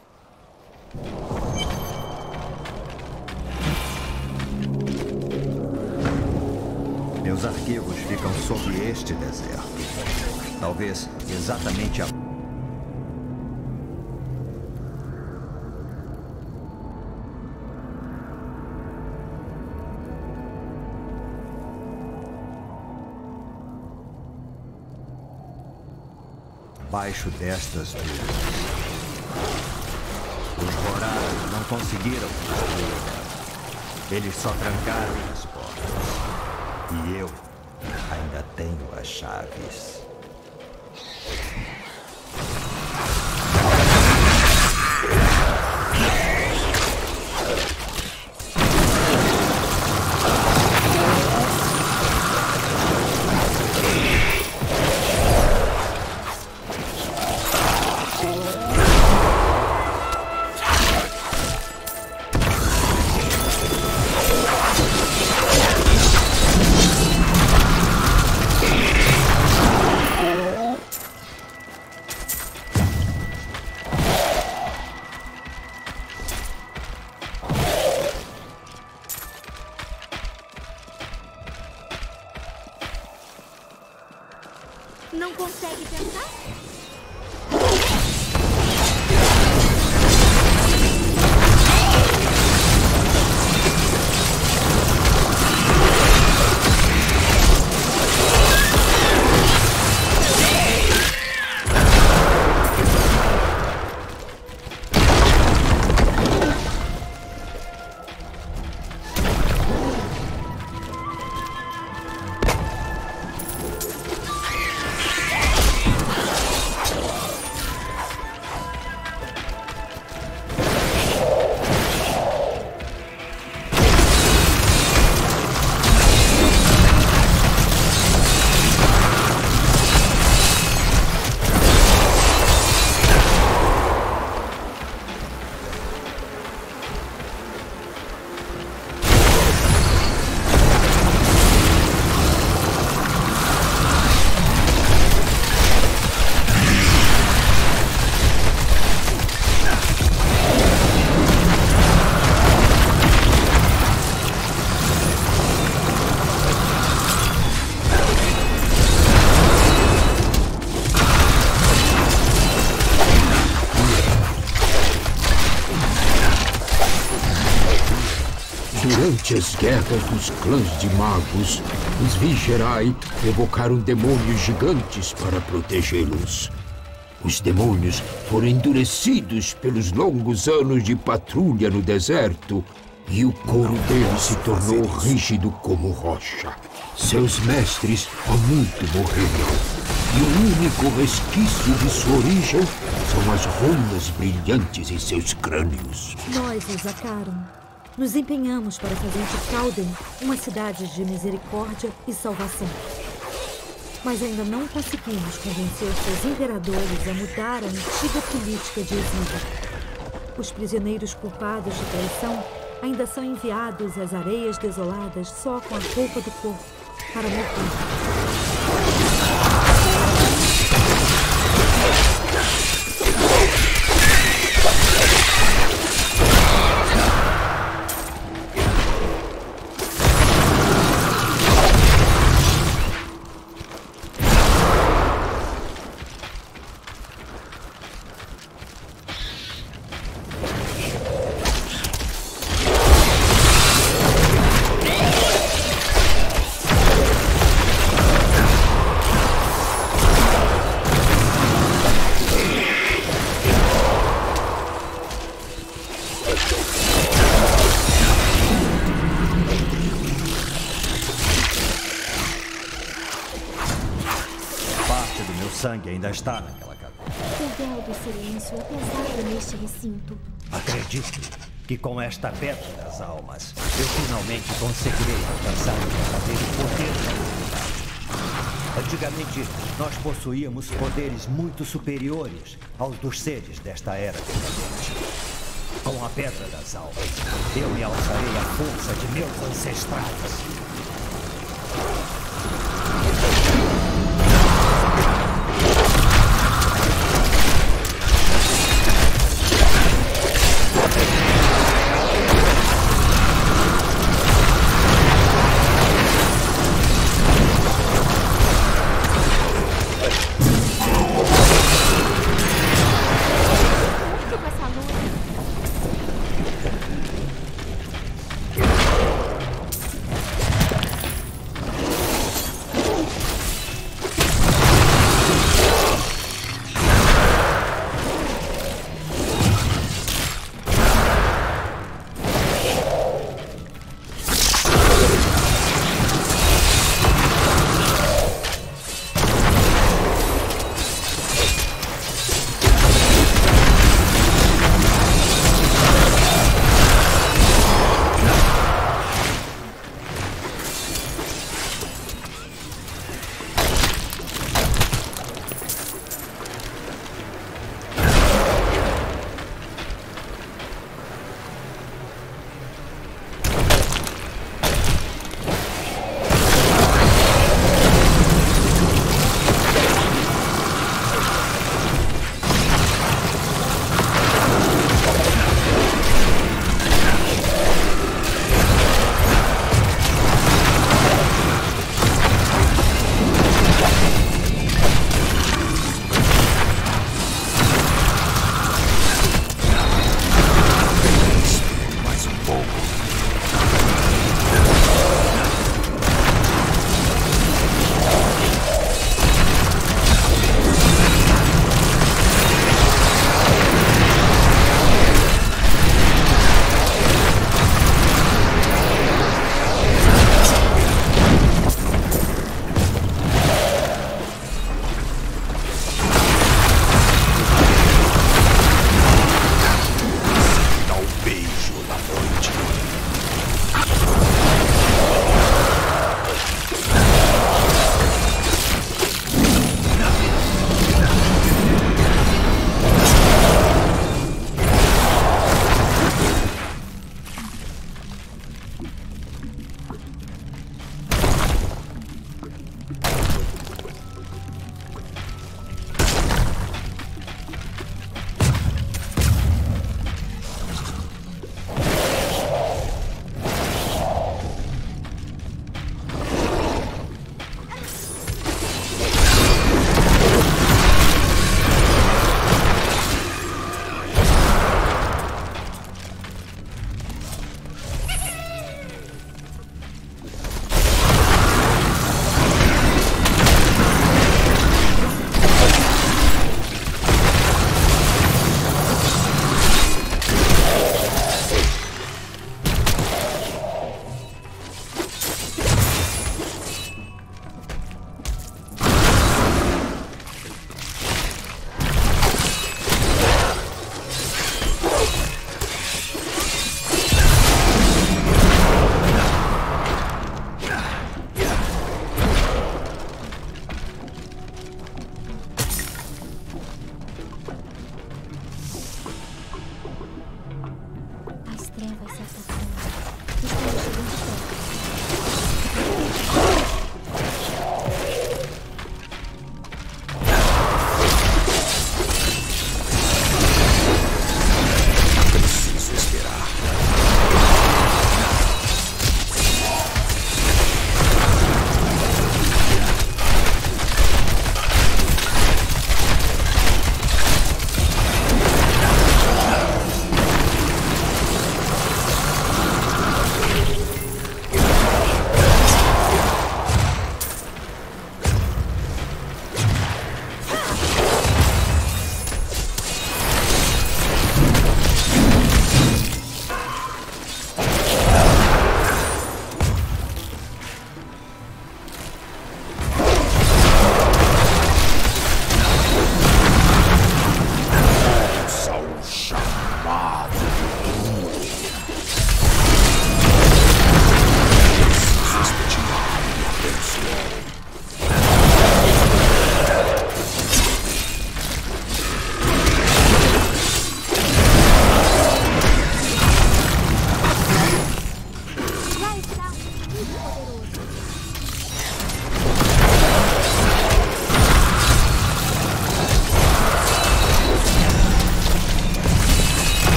Meus arquivos ficam sob este deserto. Talvez exatamente a... Abaixo destas dunas. Os Vorazes não conseguiram construir. Eles só trancaram as portas. E eu ainda tenho as chaves. Não consegue pensar? Durante as guerras dos clãs de magos, os Vigerai evocaram demônios gigantes para protegê-los. Os demônios foram endurecidos pelos longos anos de patrulha no deserto e o couro deles se tornou rígido como rocha. Seus mestres há muito morreram. E o único resquício de sua origem são as runas brilhantes em seus crânios. Nós, os Acarum, nos empenhamos para fazer de Calden uma cidade de misericórdia e salvação. Mas ainda não conseguimos convencer seus imperadores a mudar a antiga política de exílio. Os prisioneiros culpados de traição ainda são enviados às areias desoladas só com a roupa do corpo para morrer. Sangue ainda está naquela cabeça. O véu do silêncio é pesado neste recinto. Acredito que com esta pedra das almas, eu finalmente conseguirei alcançar o verdadeiro poder da humanidade. Antigamente, nós possuíamos poderes muito superiores aos dos seres desta era decadente. Com a pedra das almas, eu me alçarei à força de meus ancestrais.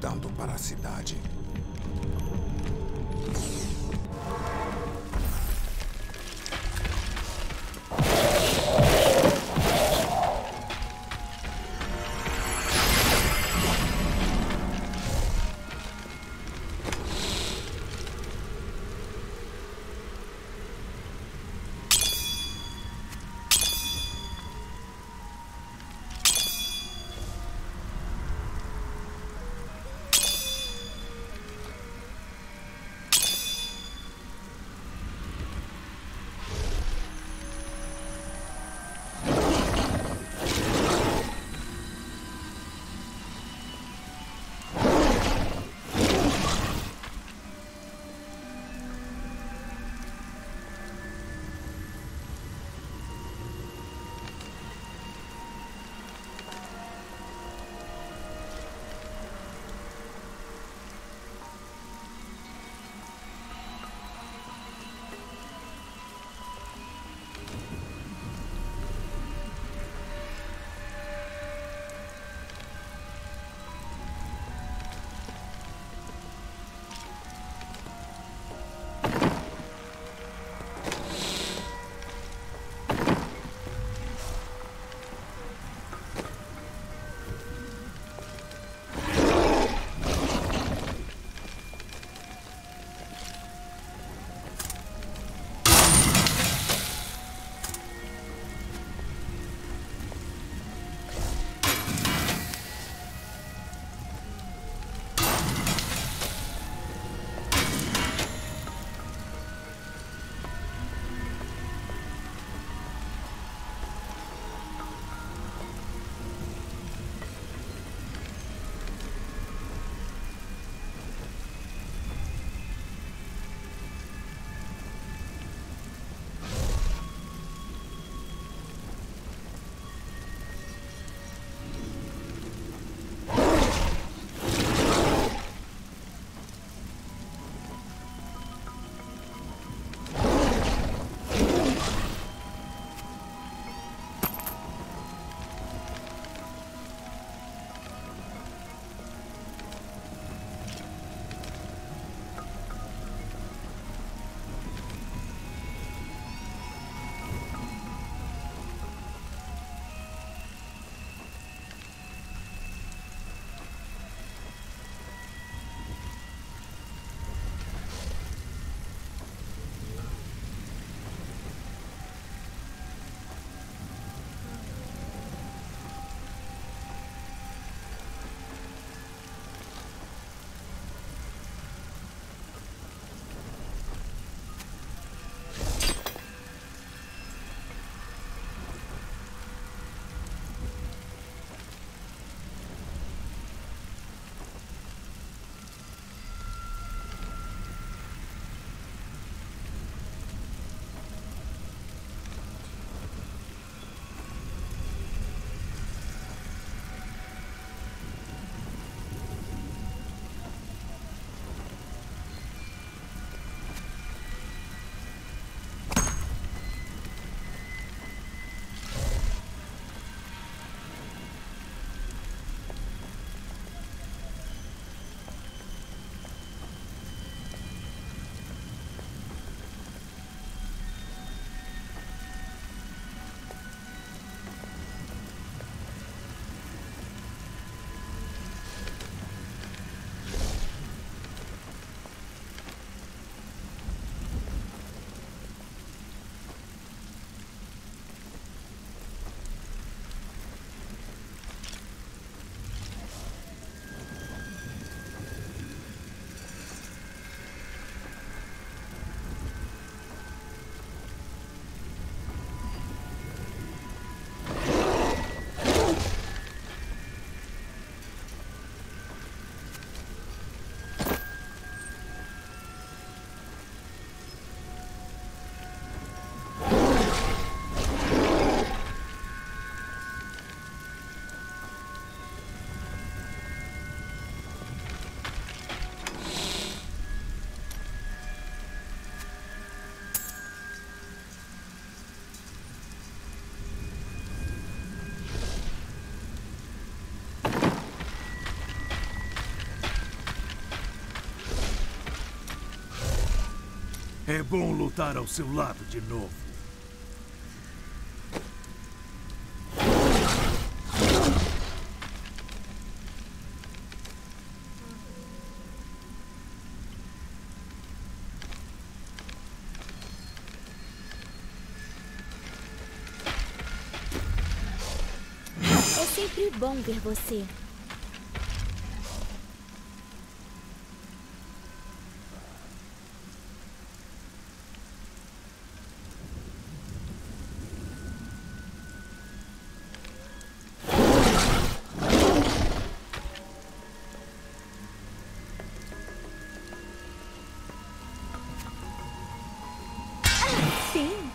voltando para a cidade. É bom lutar ao seu lado de novo. É sempre bom ver você. Sim.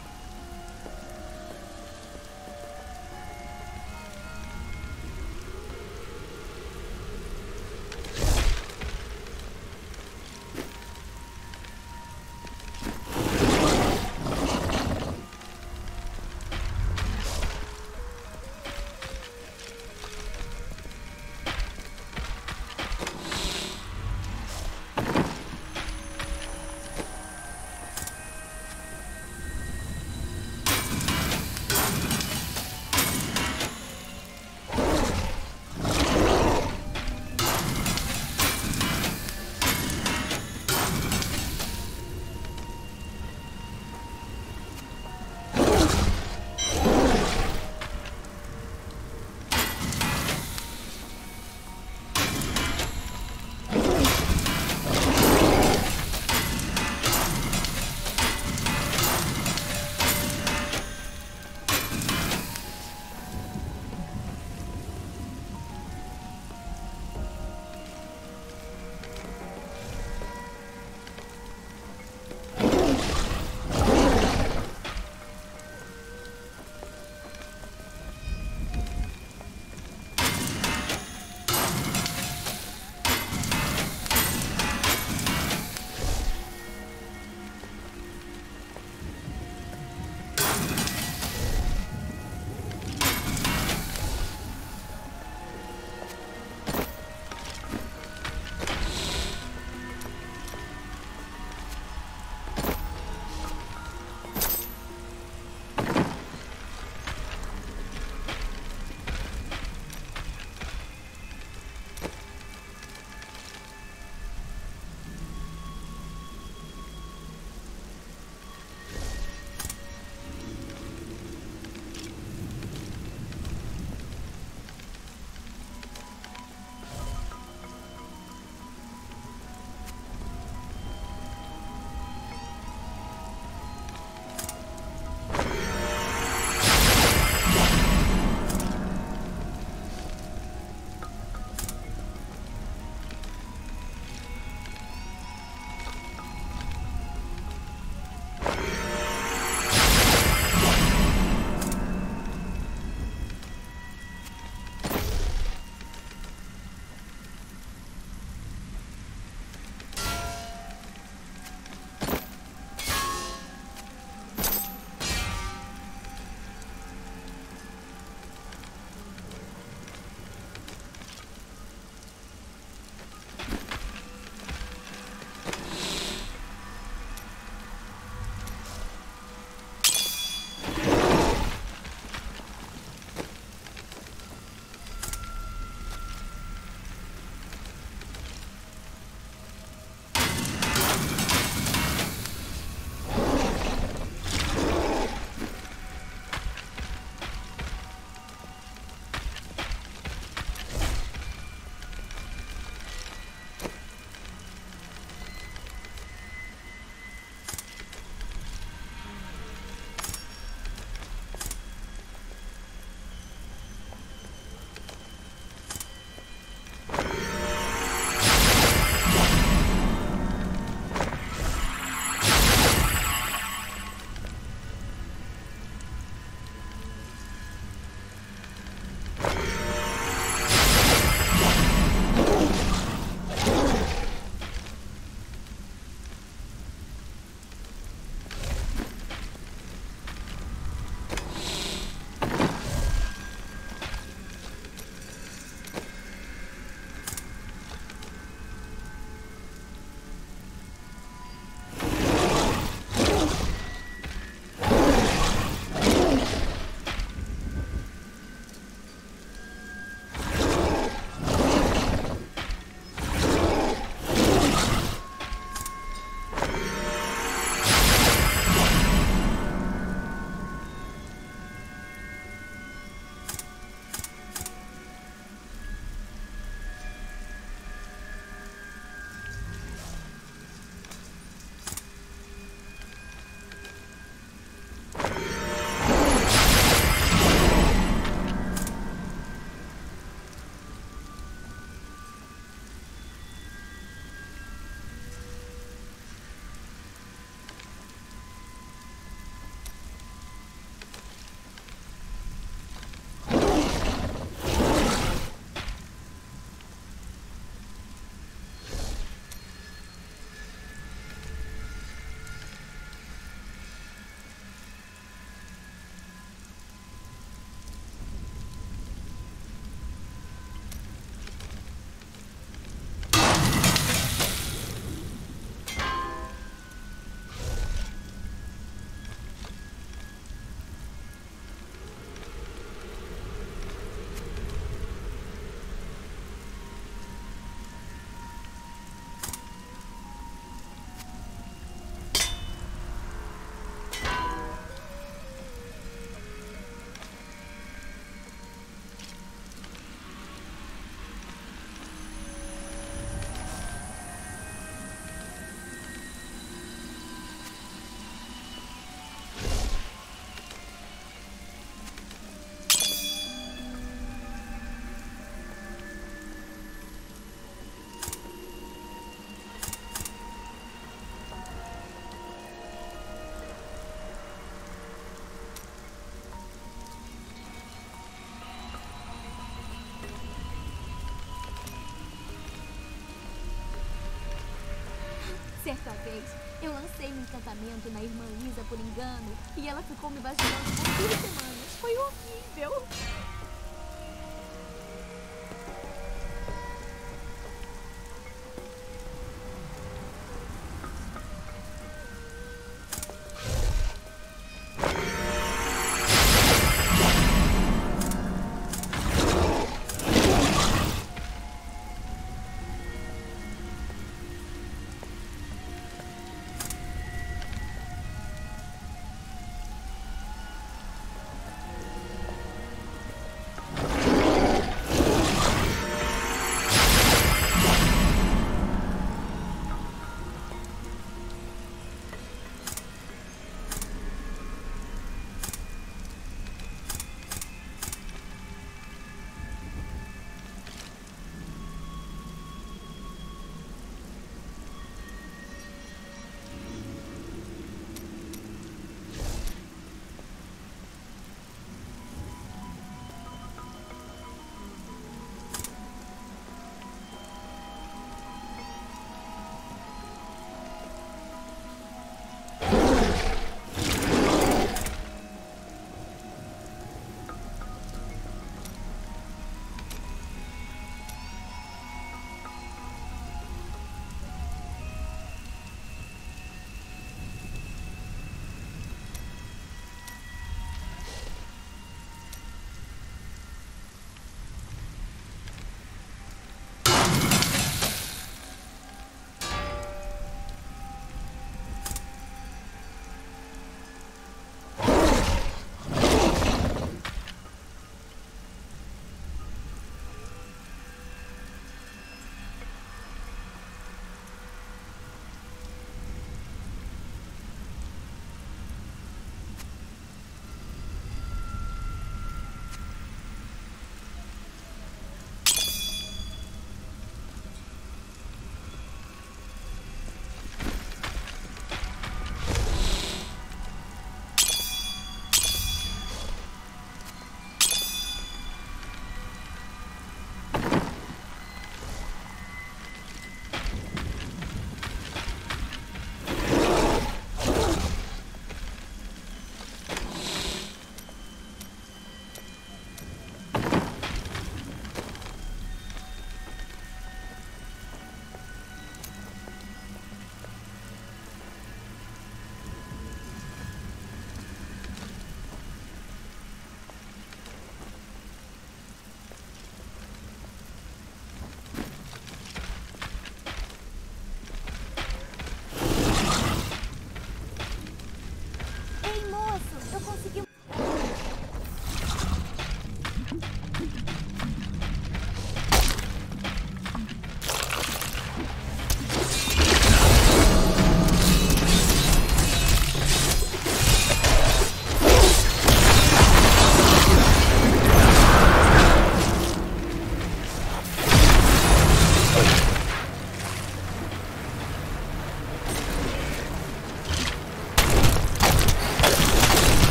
Certa vez, eu lancei um encantamento na irmã Lisa por engano e ela ficou me bajulando por duas semanas. Foi horrível.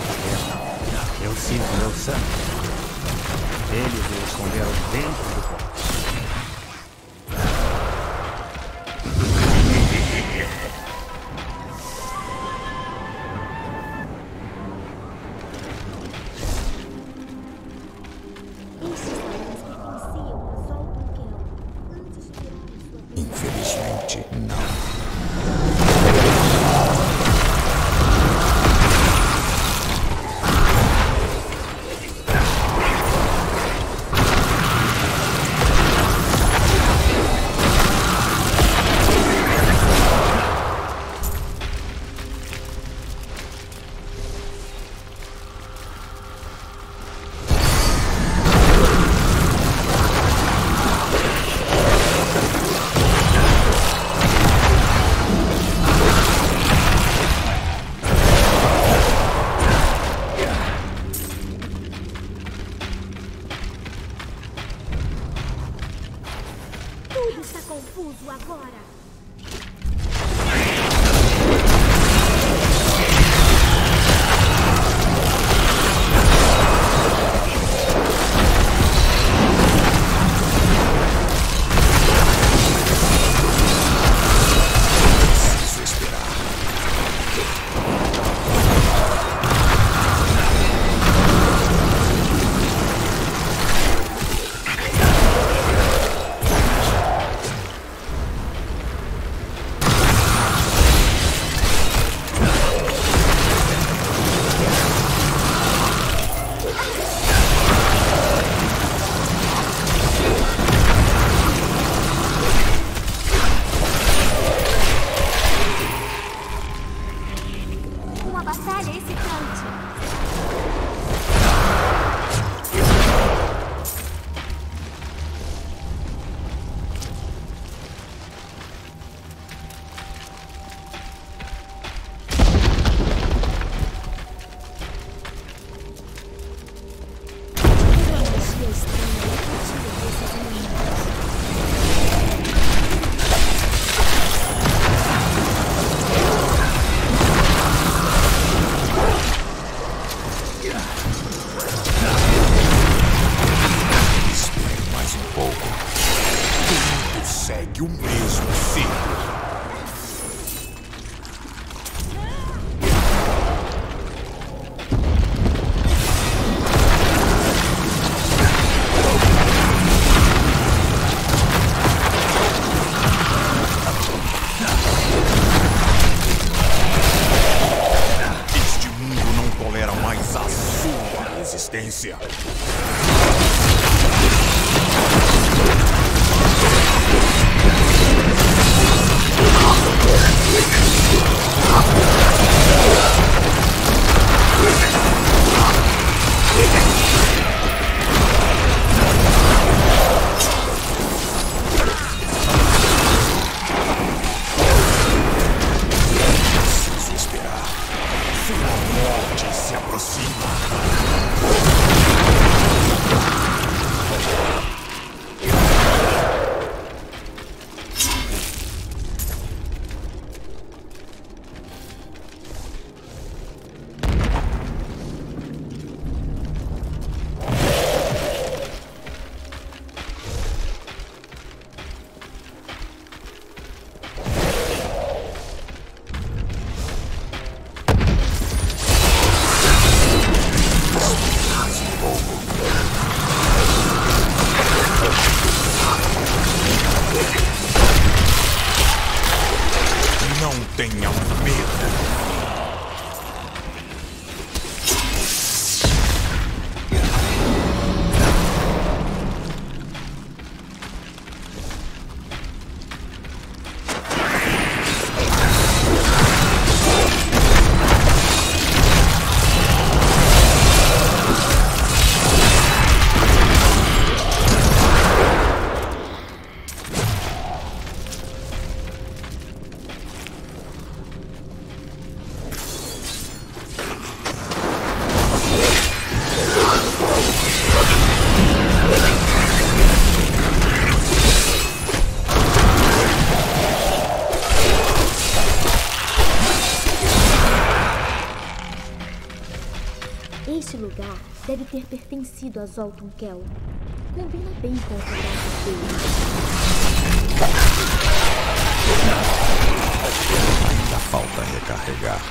Eu sinto meu sangue. Eles o esconderam dentro do pote. Tudo está confuso agora. Segue o mesmo ciclo. Este mundo não tolera mais a sua resistência. Preciso esperar. Sua morte se aproxima. Não tenha medo. Este lugar deve ter pertencido a Zoltun Kell. Combina bem com o trabalho dele. Ainda falta recarregar.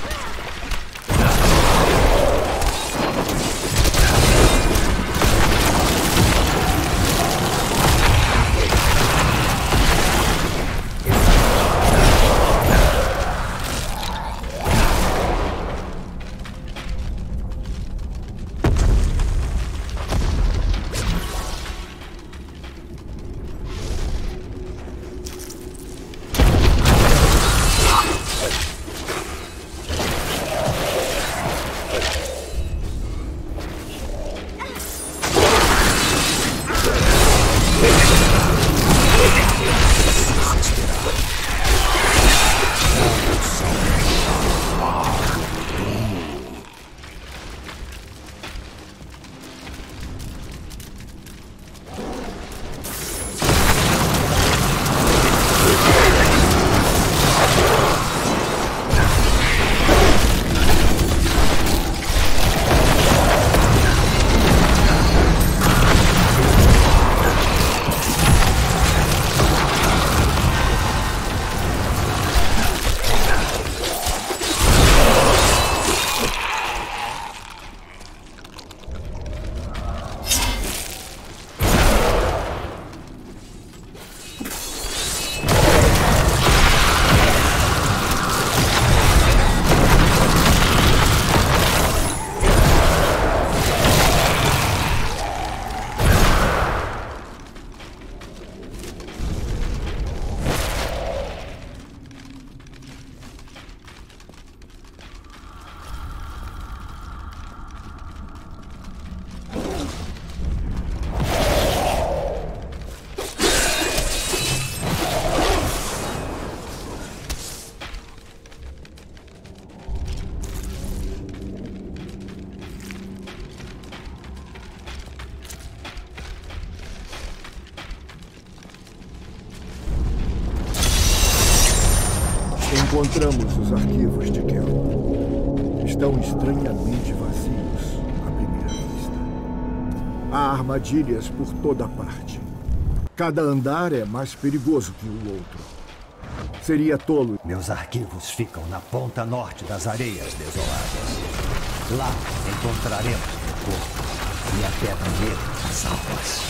Encontramos os arquivos de Kel. Estão estranhamente vazios à primeira vista. Há armadilhas por toda parte. Cada andar é mais perigoso que o outro. Seria tolo. Meus arquivos ficam na ponta norte das Areias Desoladas. Lá encontraremos o corpo e a Pedra Negra das Almas.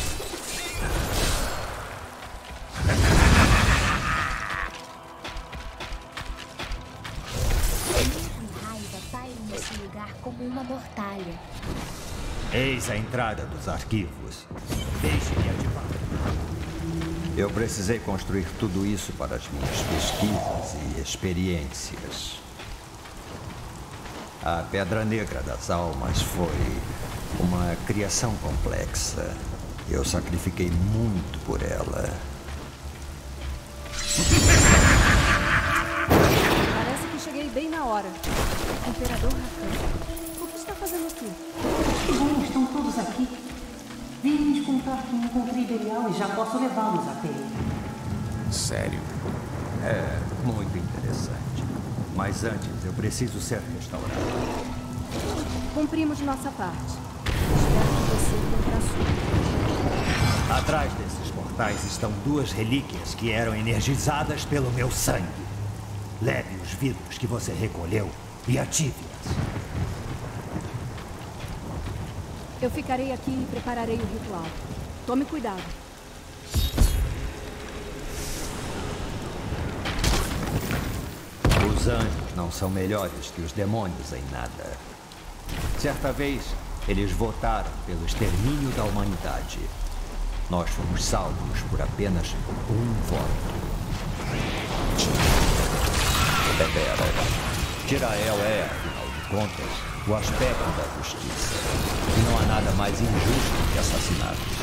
Nesse lugar como uma mortalha. Eis a entrada dos arquivos. Deixe-me ativar. Eu precisei construir tudo isso para as minhas pesquisas e experiências. A Pedra Negra das Almas foi uma criação complexa. Eu sacrifiquei muito por ela. Parece que cheguei bem na hora. Imperador Rakan, o que está fazendo aqui? Que bom, estão todos aqui. Vim lhes contar que encontrei Belial e já posso levá-los até ele. Sério? É muito interessante. Mas antes, eu preciso ser restaurado. Cumprimos nossa parte. Espero que você cumpra a sua. Atrás desses portais estão duas relíquias que eram energizadas pelo meu sangue. Leve os vidros que você recolheu e ative-as. Eu ficarei aqui e prepararei o ritual. Tome cuidado. Os anjos não são melhores que os demônios em nada. Certa vez, eles votaram pelo extermínio da humanidade. Nós fomos salvos por apenas um voto. Pera. Tirael é, afinal de contas, o aspecto da justiça. E não há nada mais injusto que assassinatos.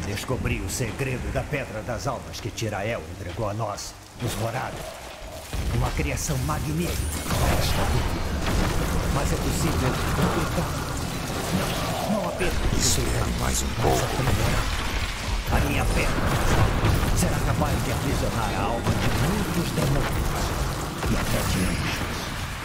descobri o segredo da Pedra das Almas que Tirael entregou a nós, os Horados. Uma criação magnífica, resta dúvida. Mas é possível completar. Não, não apenas. Espere mais um pouco. A minha Pedra das Almas será capaz de aprisionar a alma de muitos demônios e até de anjos.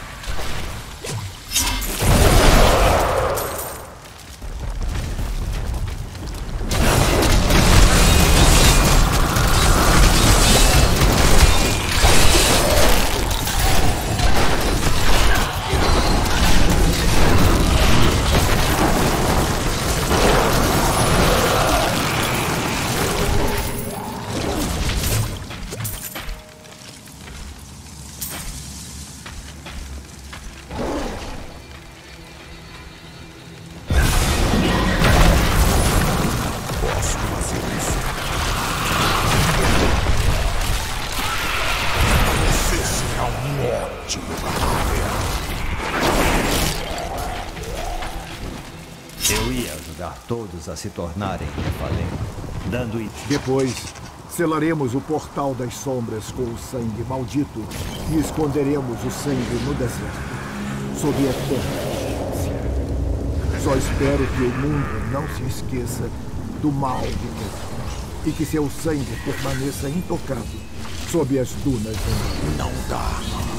Todos a se tornarem Nephalem, dando e depois selaremos o portal das sombras com o sangue maldito e esconderemos o sangue no deserto, sob eterna vigilância. Só espero que o mundo não se esqueça do mal de Pedro e que seu sangue permaneça intocado sob as dunas do Não dá.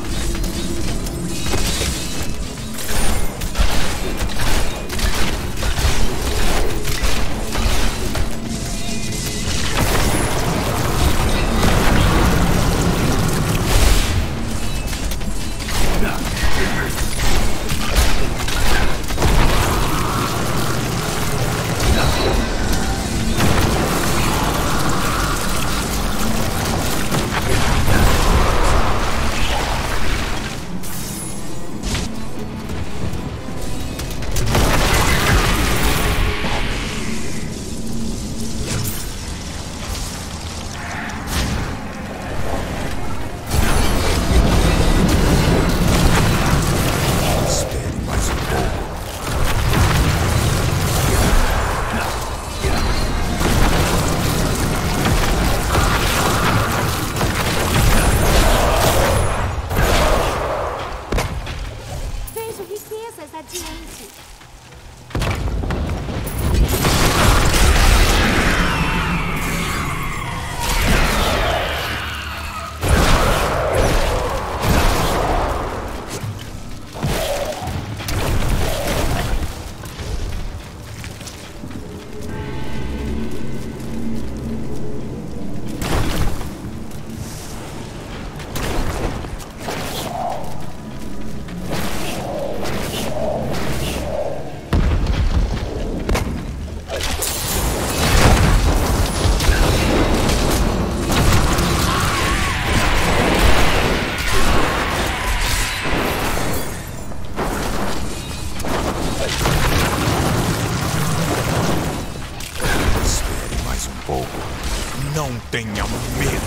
Tenha medo.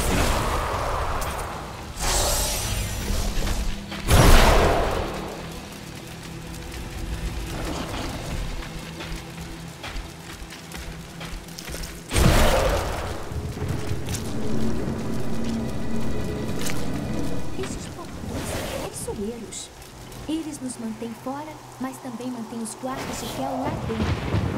Esses portões são traiçoeiros. Eles nos mantêm fora, mas também mantêm os guardas de Kel lá dentro.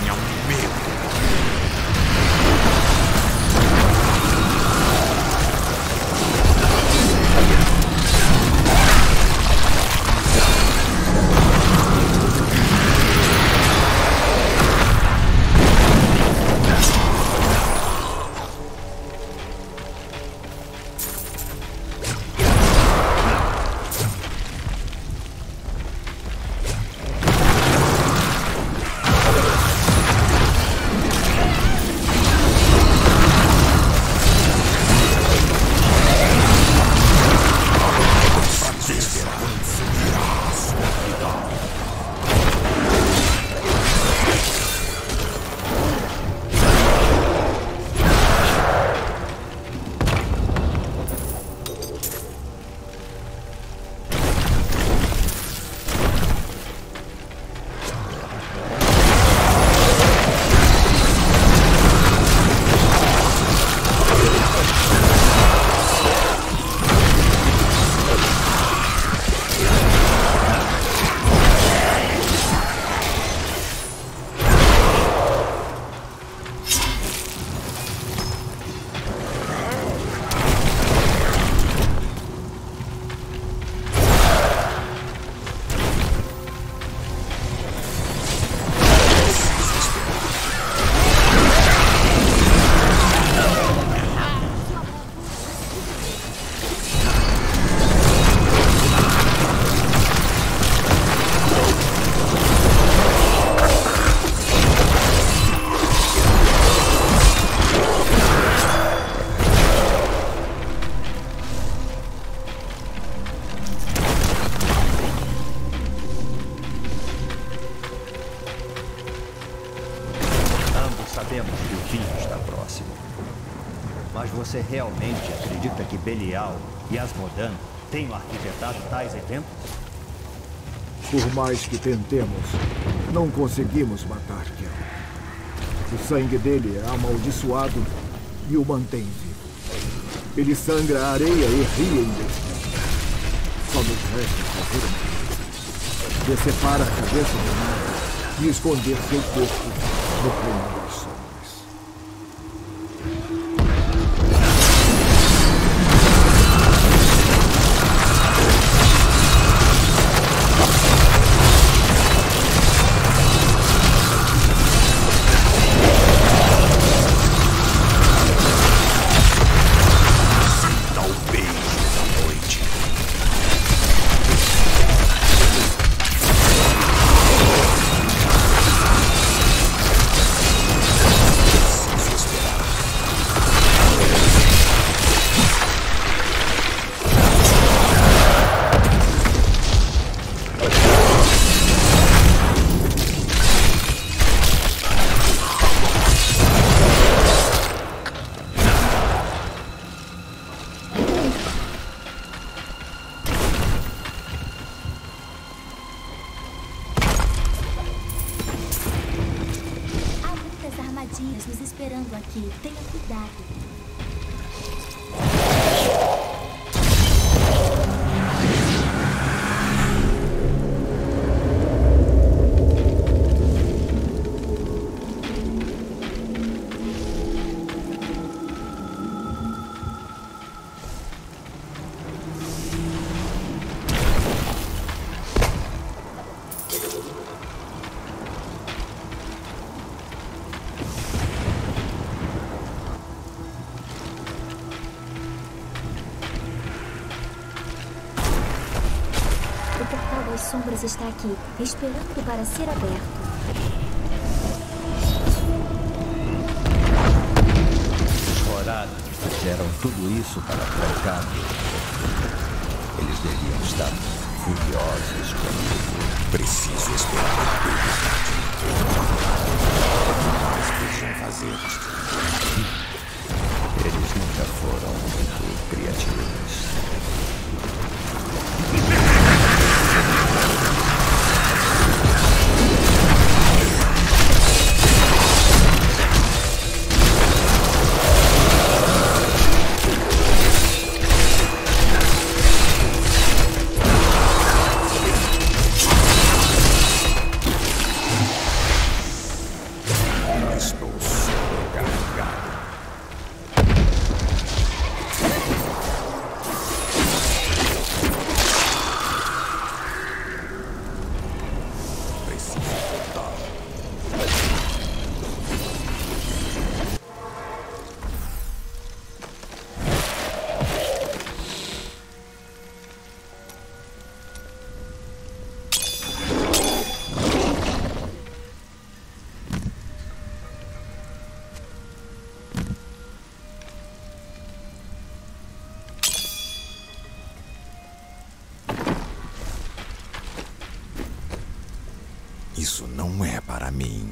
tenham medo. Você realmente acredita que Belial e Asmodan tenham arquitetado tais eventos? Por mais que tentemos, não conseguimos matar Kel. O sangue dele é amaldiçoado e o mantém vivo. Ele sangra a areia e ri em destino. Só nos resta fazer uma coisa: decepar a cabeça do mar e esconder seu corpo no plano das sombras. Nos esperando aqui. Tenha cuidado. As sombras está aqui, esperando para ser aberto. Horários fizeram tudo isso para trancar-me. Eles deviam estar furiosos comigo. Preciso esperar. Eles podiam fazer. Eles nunca foram muito criativos. Isso não é para mim.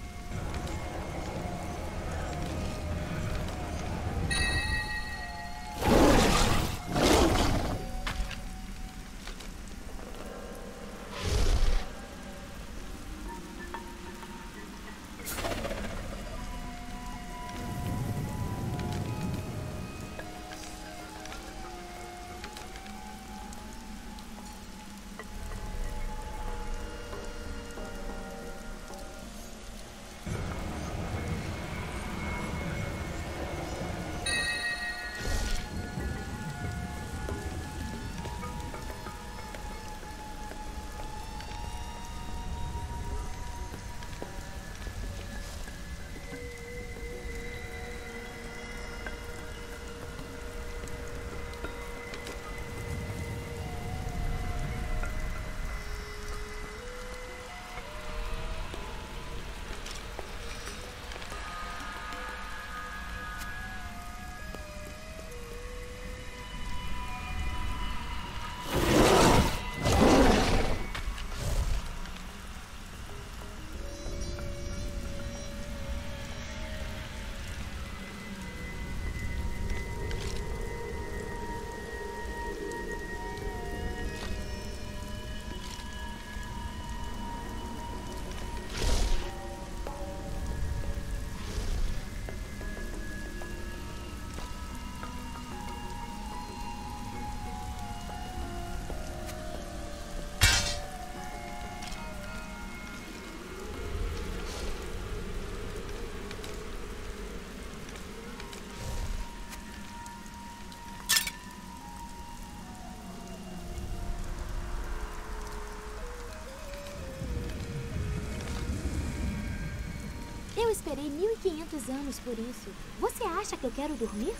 Eu esperei mil e quinhentos anos por isso. Você acha que eu quero dormir?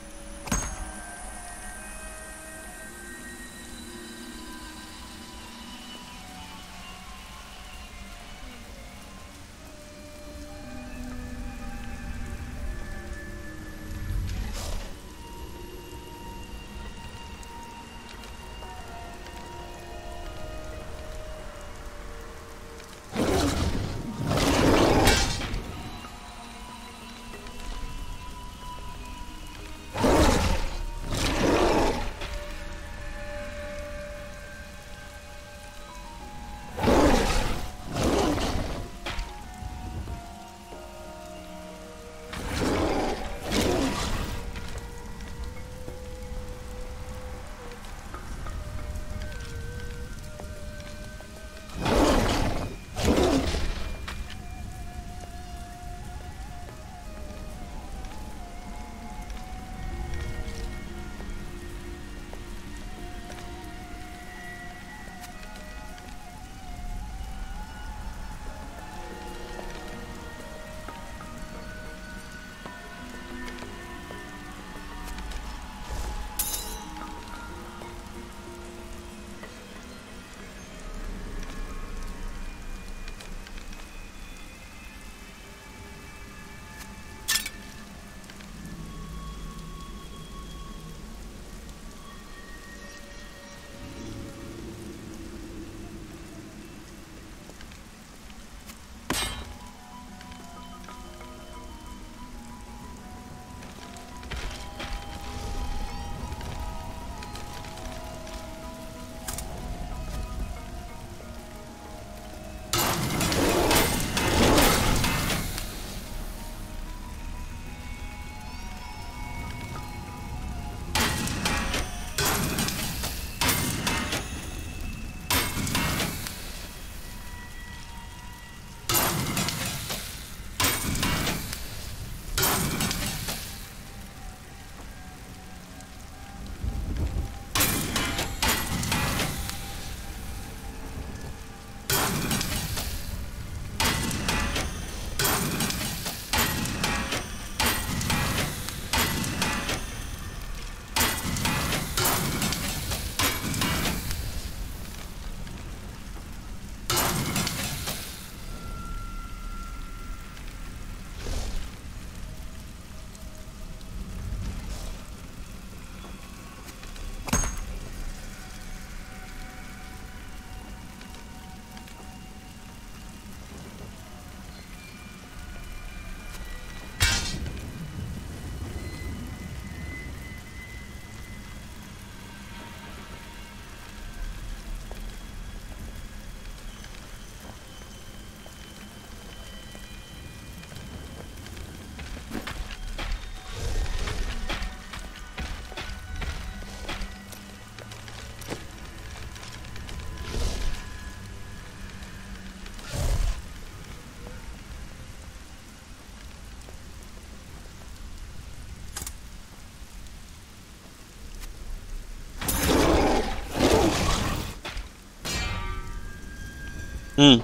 Ah! Hum.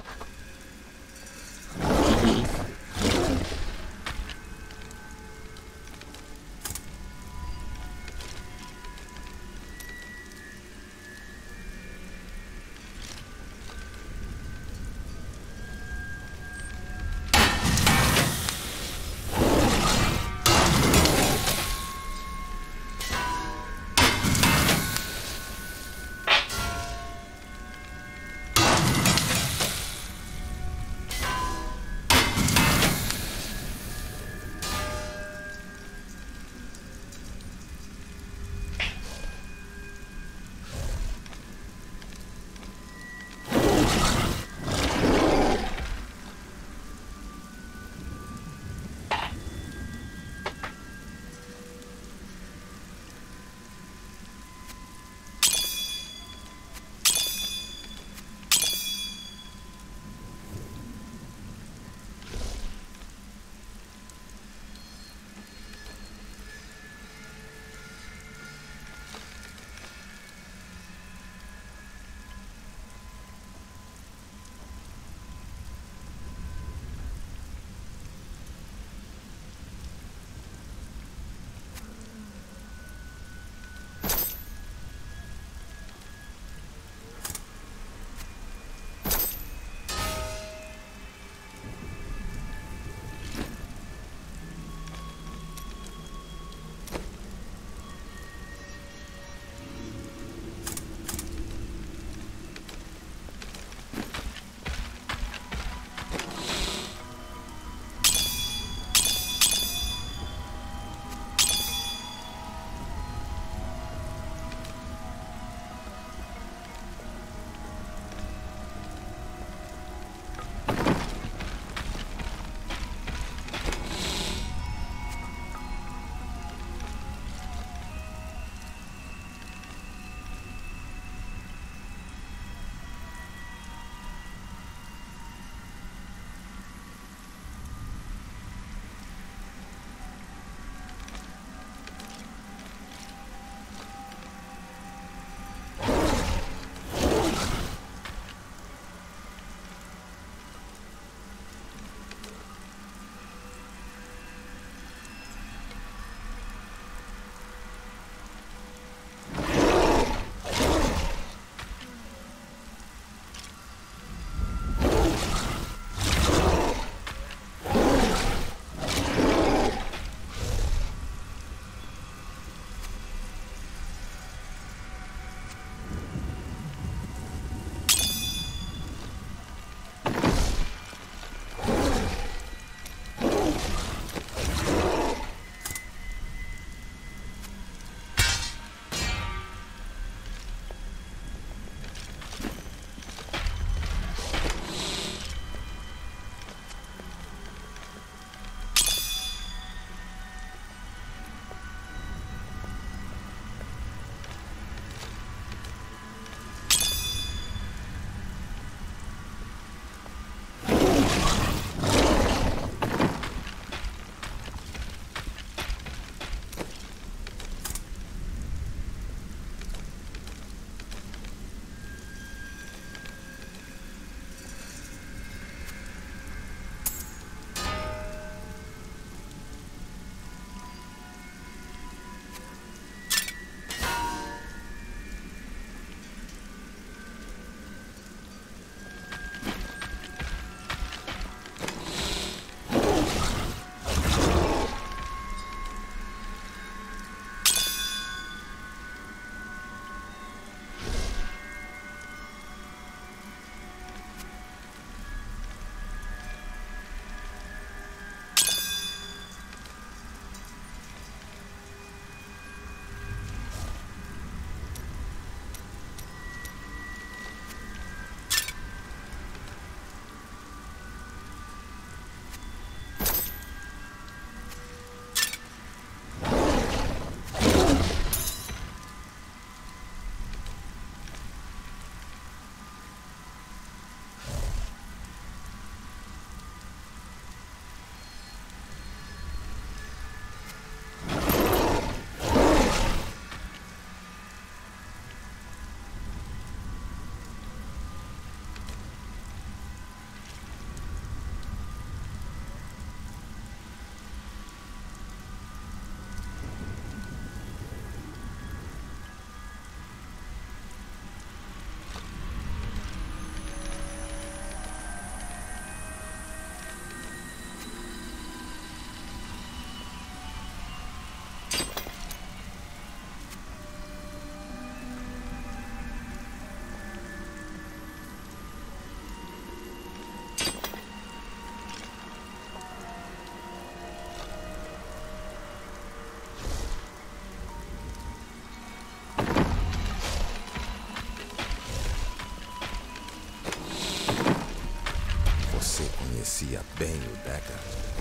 bem o Deckard.